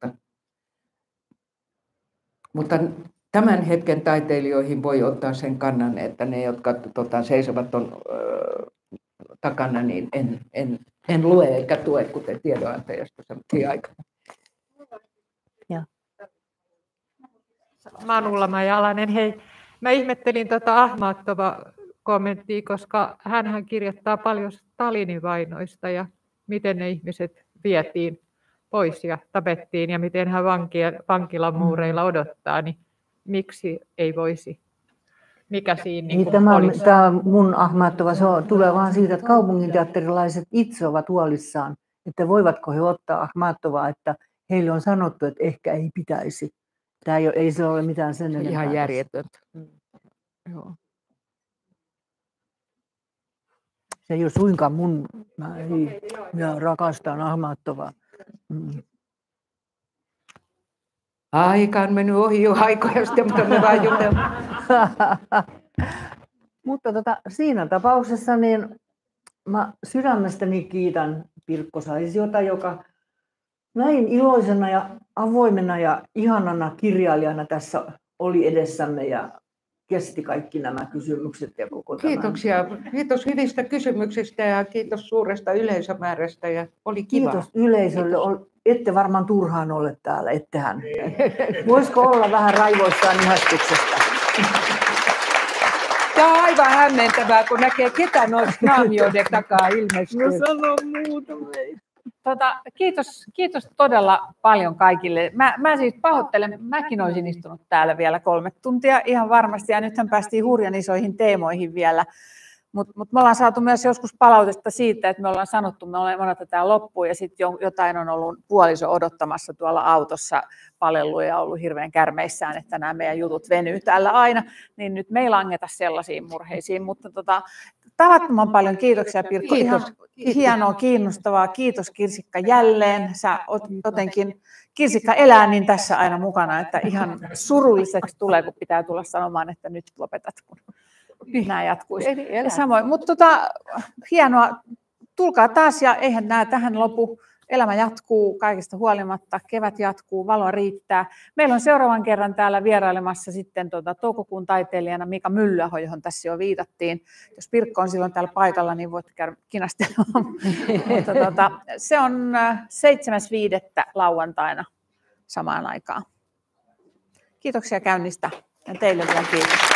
C: mutta tämän hetken taiteilijoihin voi ottaa sen kannan, että ne, jotka seisovat ton takana, niin en lue eikä tue, kuten tiedonantajasta sanottiin aikana.
J: Manulla Jalanen, hei. Mä ihmettelin Akhmatova-kommenttia, koska hänhän kirjoittaa paljon Stalinin vainoista ja miten ne ihmiset vietiin pois ja tapettiin ja miten hän vankilan muureilla odottaa, niin miksi ei voisi? Mikä siinä niin olisi?
D: Tämä mun Akhmatova tulee vaan siitä, että kaupunginteatterilaiset itse ovat huolissaan, että voivatko he ottaa Akhmatovaa, että heille on sanottu, että ehkä ei pitäisi. Tämä ei se ole mitään sen enempää.
C: Ihan järjetöntä. Joo.
D: Se ei ole suinkaan minä rakastan Akhmatovaa.
C: Aika on mennyt ohi jo aikoja sitten, mutta me vaan jutellaan.
D: Mutta siinä tapauksessa niin mä sydämestäni kiitän Pirkko Saisiota, joka näin iloisena ja avoimena ja ihanana kirjailijana tässä oli edessämme ja kesti kaikki nämä kysymykset ja koko tämän.
C: Kiitoksia. Kiitos hyvistä kysymyksistä ja kiitos suuresta yleisömäärästä ja oli kiva.
D: Kiitos yleisölle. Ette varmaan turhaan ole täällä, ettehän. Voisiko olla vähän raivoissaan ihastuksesta?
C: Tämä on aivan hämmentävää, kun näkee ketä noista naamioiden takaa ilmestyy.
J: No sano muuta.
B: Kiitos todella paljon kaikille. Mä siis pahoittelen, mäkin olisin istunut täällä vielä 3 tuntia ihan varmasti, ja nythän päästiin hurjan isoihin teemoihin vielä. Mutta me ollaan saatu myös joskus palautetta siitä, että me ollaan sanottu, me ollaan odotetaan loppuun, ja sitten jotain on ollut puoliso odottamassa tuolla autossa palellut ja ollut hirveän kärmeissään, että nämä meidän jutut venyy täällä aina, niin nyt me ei langeta sellaisiin murheisiin, mutta tavattoman paljon kiitoksia Pirkko, ihan hienoa, kiinnostavaa, kiitos Kirsikka jälleen, sä jotenkin, Kirsikka elää niin tässä aina mukana, että ihan surulliseksi tulee, kun pitää tulla sanomaan, että nyt lopetat, kun nämä jatkuisi. Ja samoin, mutta hienoa, tulkaa taas ja eihän nämä tähän lopu. Elämä jatkuu kaikesta huolimatta, kevät jatkuu, valoa riittää. Meillä on seuraavan kerran täällä vierailemassa sitten toukokuun taiteilijana Mika Myllyaho, johon tässä jo viitattiin. Jos Pirkko on silloin täällä paikalla, niin voitte käydä kinastelemaan. Se on 7.5. lauantaina samaan aikaan. Kiitoksia käynnistä ja teille vielä kiitos.